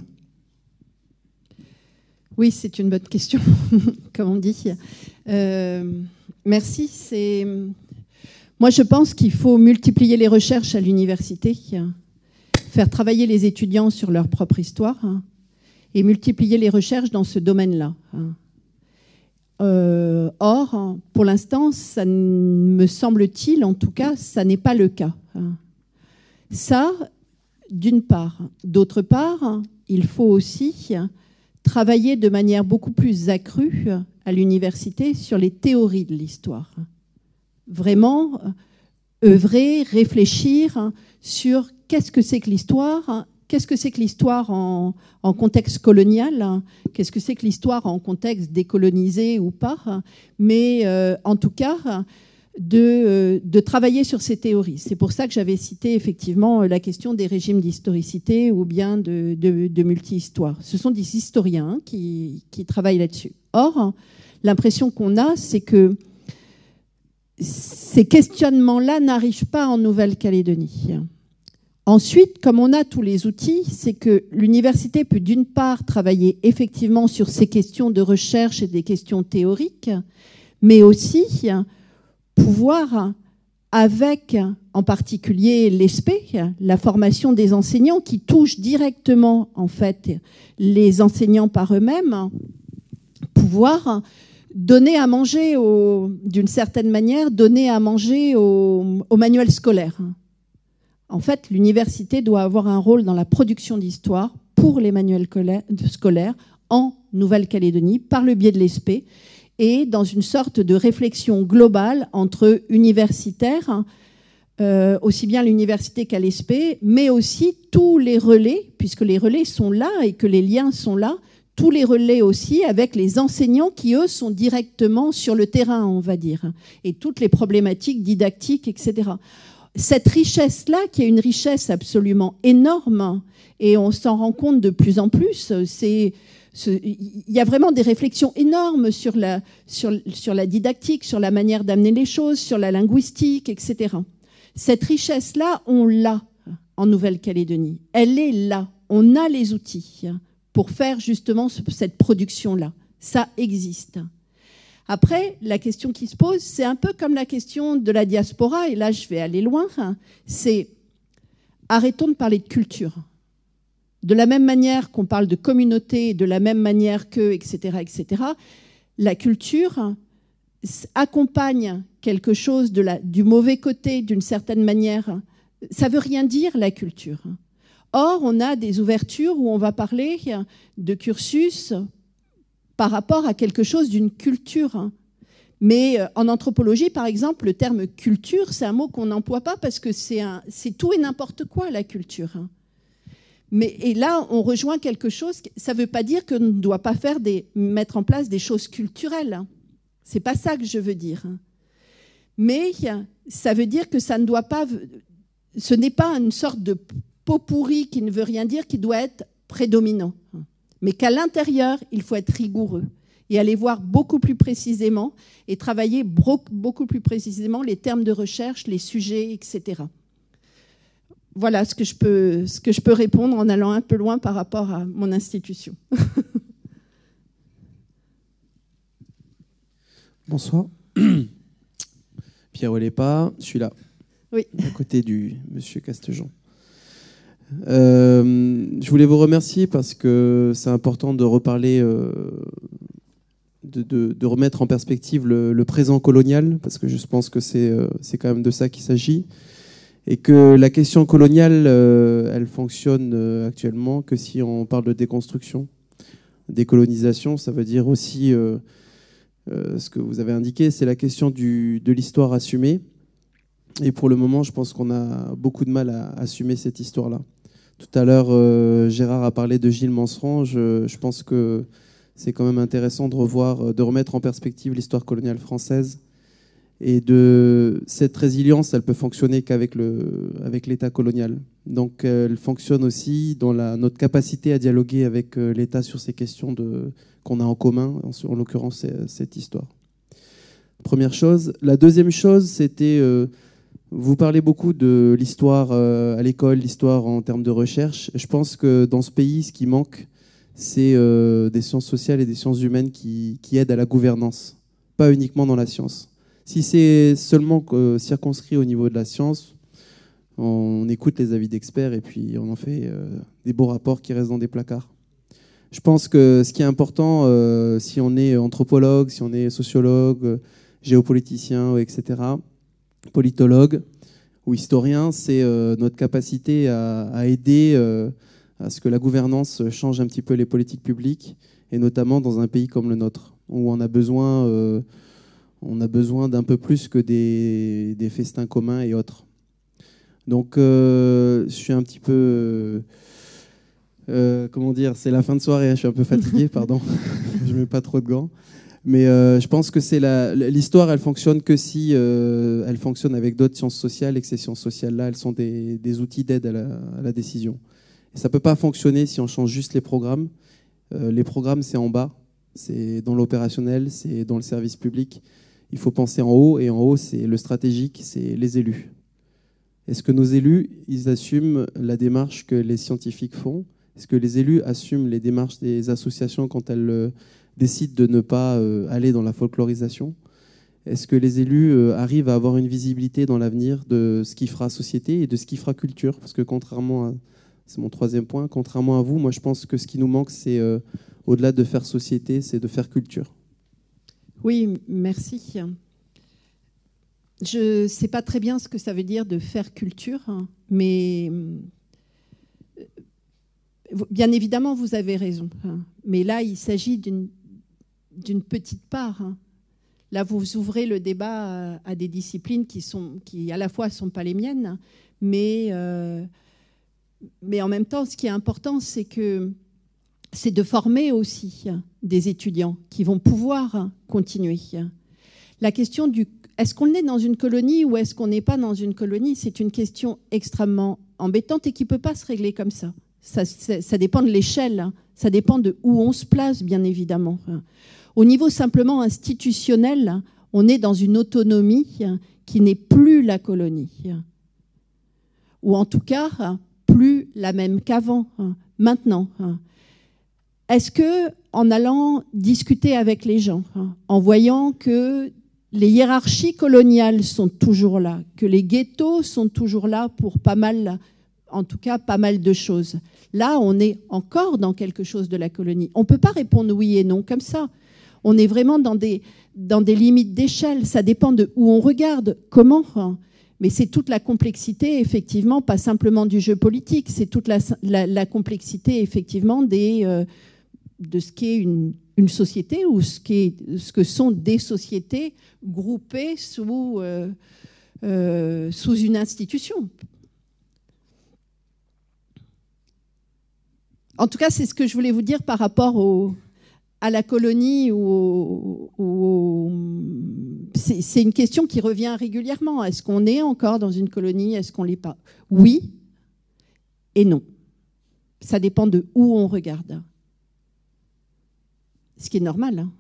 Oui, c'est une bonne question, comme on dit. Euh, merci. C'est... Moi, je pense qu'il faut multiplier les recherches à l'université, faire travailler les étudiants sur leur propre histoire et multiplier les recherches dans ce domaine-là. Euh, or, pour l'instant, ça me semble-t-il, en tout cas, ça n'est pas le cas. Ça, d'une part. D'autre part, il faut aussi travailler de manière beaucoup plus accrue à l'université sur les théories de l'histoire. Vraiment œuvrer, réfléchir sur qu'est-ce que c'est que l'histoire, qu'est-ce que c'est que l'histoire en, en contexte colonial, qu'est-ce que c'est que l'histoire en contexte décolonisé ou pas, mais euh, en tout cas de, de travailler sur ces théories. C'est pour ça que j'avais cité effectivement la question des régimes d'historicité ou bien de, de, de multi-histoire. Ce sont des historiens qui, qui travaillent là-dessus. Or, l'impression qu'on a, c'est que ces questionnements-là n'arrivent pas en Nouvelle-Calédonie. Ensuite, comme on a tous les outils, c'est que l'université peut d'une part travailler effectivement sur ces questions de recherche et des questions théoriques, mais aussi pouvoir, avec en particulier l'E S P E, la formation des enseignants qui touche directement en fait les enseignants par eux-mêmes, pouvoir donner à manger, au, d'une certaine manière, donner à manger au, au manuel scolaire. En fait, l'université doit avoir un rôle dans la production d'histoire pour les manuels scolaires en Nouvelle-Calédonie par le biais de l'E S P et dans une sorte de réflexion globale entre universitaires, euh, aussi bien l'université qu'à l'E S P, mais aussi tous les relais, puisque les relais sont là et que les liens sont là, tous les relais aussi avec les enseignants qui, eux, sont directement sur le terrain, on va dire, et toutes les problématiques didactiques, et cetera. Cette richesse-là, qui est une richesse absolument énorme, et on s'en rend compte de plus en plus, c'est, il y a vraiment des réflexions énormes sur la, sur, sur la didactique, sur la manière d'amener les choses, sur la linguistique, et cetera. Cette richesse-là, on l'a en Nouvelle-Calédonie. Elle est là. On a les outils pour faire justement cette production-là. Ça existe. Après, la question qui se pose, c'est un peu comme la question de la diaspora, et là je vais aller loin, c'est arrêtons de parler de culture. De la même manière qu'on parle de communauté, de la même manière que, et cetera, et cetera, la culture accompagne quelque chose de la, du mauvais côté d'une certaine manière. Ça ne veut rien dire, la culture. Or, on a des ouvertures où on va parler de cursus par rapport à quelque chose d'une culture. Mais en anthropologie, par exemple, le terme culture, c'est un mot qu'on n'emploie pas parce que c'est, un, c'est tout et n'importe quoi, la culture. Mais, et là, on rejoint quelque chose, ça ne veut pas dire qu'on ne doit pas faire des, mettre en place des choses culturelles. Ce n'est pas ça que je veux dire. Mais ça veut dire que ça ne doit pas... Ce n'est pas une sorte de pot pourri qui ne veut rien dire, qui doit être prédominant. Mais qu'à l'intérieur, il faut être rigoureux et aller voir beaucoup plus précisément et travailler beaucoup plus précisément les termes de recherche, les sujets, et cetera. Voilà ce que je peux, ce que je peux répondre en allant un peu loin par rapport à mon institution. Bonsoir. Pierre Olépa, je suis là, oui. à côté du monsieur Castejean. Euh, je voulais vous remercier parce que c'est important de reparler, euh, de, de, de remettre en perspective le, le présent colonial, parce que je pense que c'est, euh, c'est quand même de ça qu'il s'agit, et que la question coloniale, euh, elle fonctionne euh, actuellement que si on parle de déconstruction. Décolonisation, ça veut dire aussi, euh, euh, ce que vous avez indiqué, c'est la question du, de l'histoire assumée. Et pour le moment, je pense qu'on a beaucoup de mal à assumer cette histoire-là. Tout à l'heure, euh, Gérard a parlé de Gilles Manseron. Je, je pense que c'est quand même intéressant de revoir, de remettre en perspective l'histoire coloniale française. Et de cette résilience, elle peut fonctionner qu'avec le, avec l'État colonial. Donc, elle fonctionne aussi dans la, notre capacité à dialoguer avec l'État sur ces questions de, qu'on a en commun, en, en l'occurrence cette histoire. Première chose. La deuxième chose, c'était... Euh, Vous parlez beaucoup de l'histoire à l'école, l'histoire en termes de recherche. Je pense que dans ce pays, ce qui manque, c'est des sciences sociales et des sciences humaines qui, qui aident à la gouvernance, pas uniquement dans la science. Si c'est seulement circonscrit au niveau de la science, on écoute les avis d'experts et puis on en fait des beaux rapports qui restent dans des placards. Je pense que ce qui est important, si on est anthropologue, si on est sociologue, géopoliticien, et cetera, politologue ou historien, c'est euh, notre capacité à, à aider euh, à ce que la gouvernance change un petit peu les politiques publiques, et notamment dans un pays comme le nôtre, où on a besoin, euh, on a besoin d'un peu plus que des, des festins communs et autres. Donc, euh, je suis un petit peu... Euh, comment dire, c'est la fin de soirée, hein, je suis un peu fatigué, pardon, je ne mets pas trop de gants. Mais euh, je pense que c'est la, l'histoire, elle fonctionne que si euh, elle fonctionne avec d'autres sciences sociales, et que ces sciences sociales-là, elles sont des, des outils d'aide à la, à la décision. Et ça ne peut pas fonctionner si on change juste les programmes. Euh, les programmes, c'est en bas, c'est dans l'opérationnel, c'est dans le service public. Il faut penser en haut, et en haut, c'est le stratégique, c'est les élus. Est-ce que nos élus, ils assument la démarche que les scientifiques font? Est-ce que les élus assument les démarches des associations quand elles... Euh, décident de ne pas euh, aller dans la folklorisation? Est-ce que les élus euh, arrivent à avoir une visibilité dans l'avenir de ce qui fera société et de ce qui fera culture? Parce que contrairement à... C'est mon troisième point. Contrairement à vous, moi je pense que ce qui nous manque, c'est euh, au-delà de faire société, c'est de faire culture. Oui, merci. je ne sais pas très bien ce que ça veut dire de faire culture, hein, mais bien évidemment, vous avez raison. Hein, mais là, il s'agit d'une d'une petite part. Hein. Là, vous ouvrez le débat à, à des disciplines qui, sont, qui, à la fois, ne sont pas les miennes, mais, euh, mais en même temps, ce qui est important, c'est que c'est de former aussi des étudiants qui vont pouvoir continuer. La question du est-ce qu'on est dans une colonie ou est-ce qu'on n'est pas dans une colonie, c'est une question extrêmement embêtante et qui ne peut pas se régler comme ça. Ça, ça, ça dépend de l'échelle, ça dépend de où on se place, bien évidemment. Au niveau simplement institutionnel, on est dans une autonomie qui n'est plus la colonie, ou en tout cas plus la même qu'avant. Maintenant, est-ce que, en allant discuter avec les gens, en voyant que les hiérarchies coloniales sont toujours là, que les ghettos sont toujours là pour pas mal, en tout cas pas mal de choses, là on est encore dans quelque chose de la colonie. On ne peut pas répondre oui et non comme ça. On est vraiment dans des, dans des limites d'échelle. Ça dépend de où on regarde, comment. Mais c'est toute la complexité, effectivement, pas simplement du jeu politique, c'est toute la, la, la complexité, effectivement, des, euh, de ce qu'est une, une société ou ce, qu'est, ce que sont des sociétés groupées sous, euh, euh, sous une institution. En tout cas, c'est ce que je voulais vous dire par rapport au... à la colonie, ou, ou c'est, c'est une question qui revient régulièrement. Est-ce qu'on est encore dans une colonie? Est-ce qu'on ne l'est pas? Oui et non. Ça dépend de où on regarde. Ce qui est normal. Hein.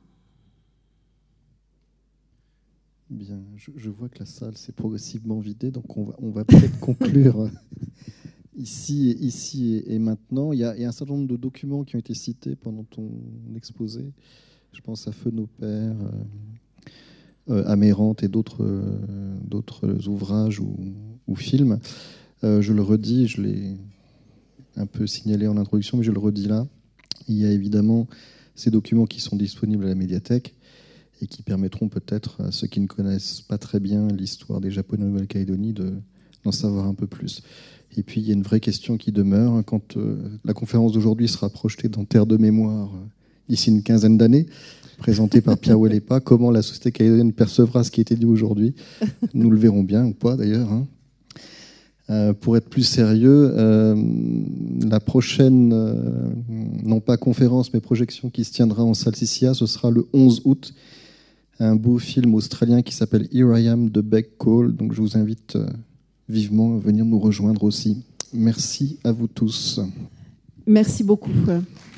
Bien, je, je vois que la salle s'est progressivement vidée, donc on va, on va peut-être conclure ici, ici et, et maintenant. Il y, a, il y a un certain nombre de documents qui ont été cités pendant ton exposé. Je pense à Feu nos pères, euh, euh, Amérante et d'autres, euh, d'autres ouvrages ou, ou films. Euh, je le redis, je l'ai un peu signalé en introduction, mais je le redis là. Il y a évidemment ces documents qui sont disponibles à la médiathèque et qui permettront peut-être à ceux qui ne connaissent pas très bien l'histoire des Japonais en Nouvelle-Calédonie de, d'en savoir un peu plus. Et puis, il y a une vraie question qui demeure. Quand euh, la conférence d'aujourd'hui sera projetée dans Terre de mémoire euh, d'ici une quinzaine d'années, présentée par Pierre Ouellepa, comment la société calédonienne percevra ce qui a été dit aujourd'hui. Nous le verrons bien, ou pas d'ailleurs. Hein. Euh, pour être plus sérieux, euh, la prochaine, euh, non pas conférence, mais projection qui se tiendra en salle Sissia, ce sera le onze août. Un beau film australien qui s'appelle Here I Am de Beck Cole. Donc je vous invite euh, vivement à venir nous rejoindre aussi. Merci à vous tous. Merci beaucoup.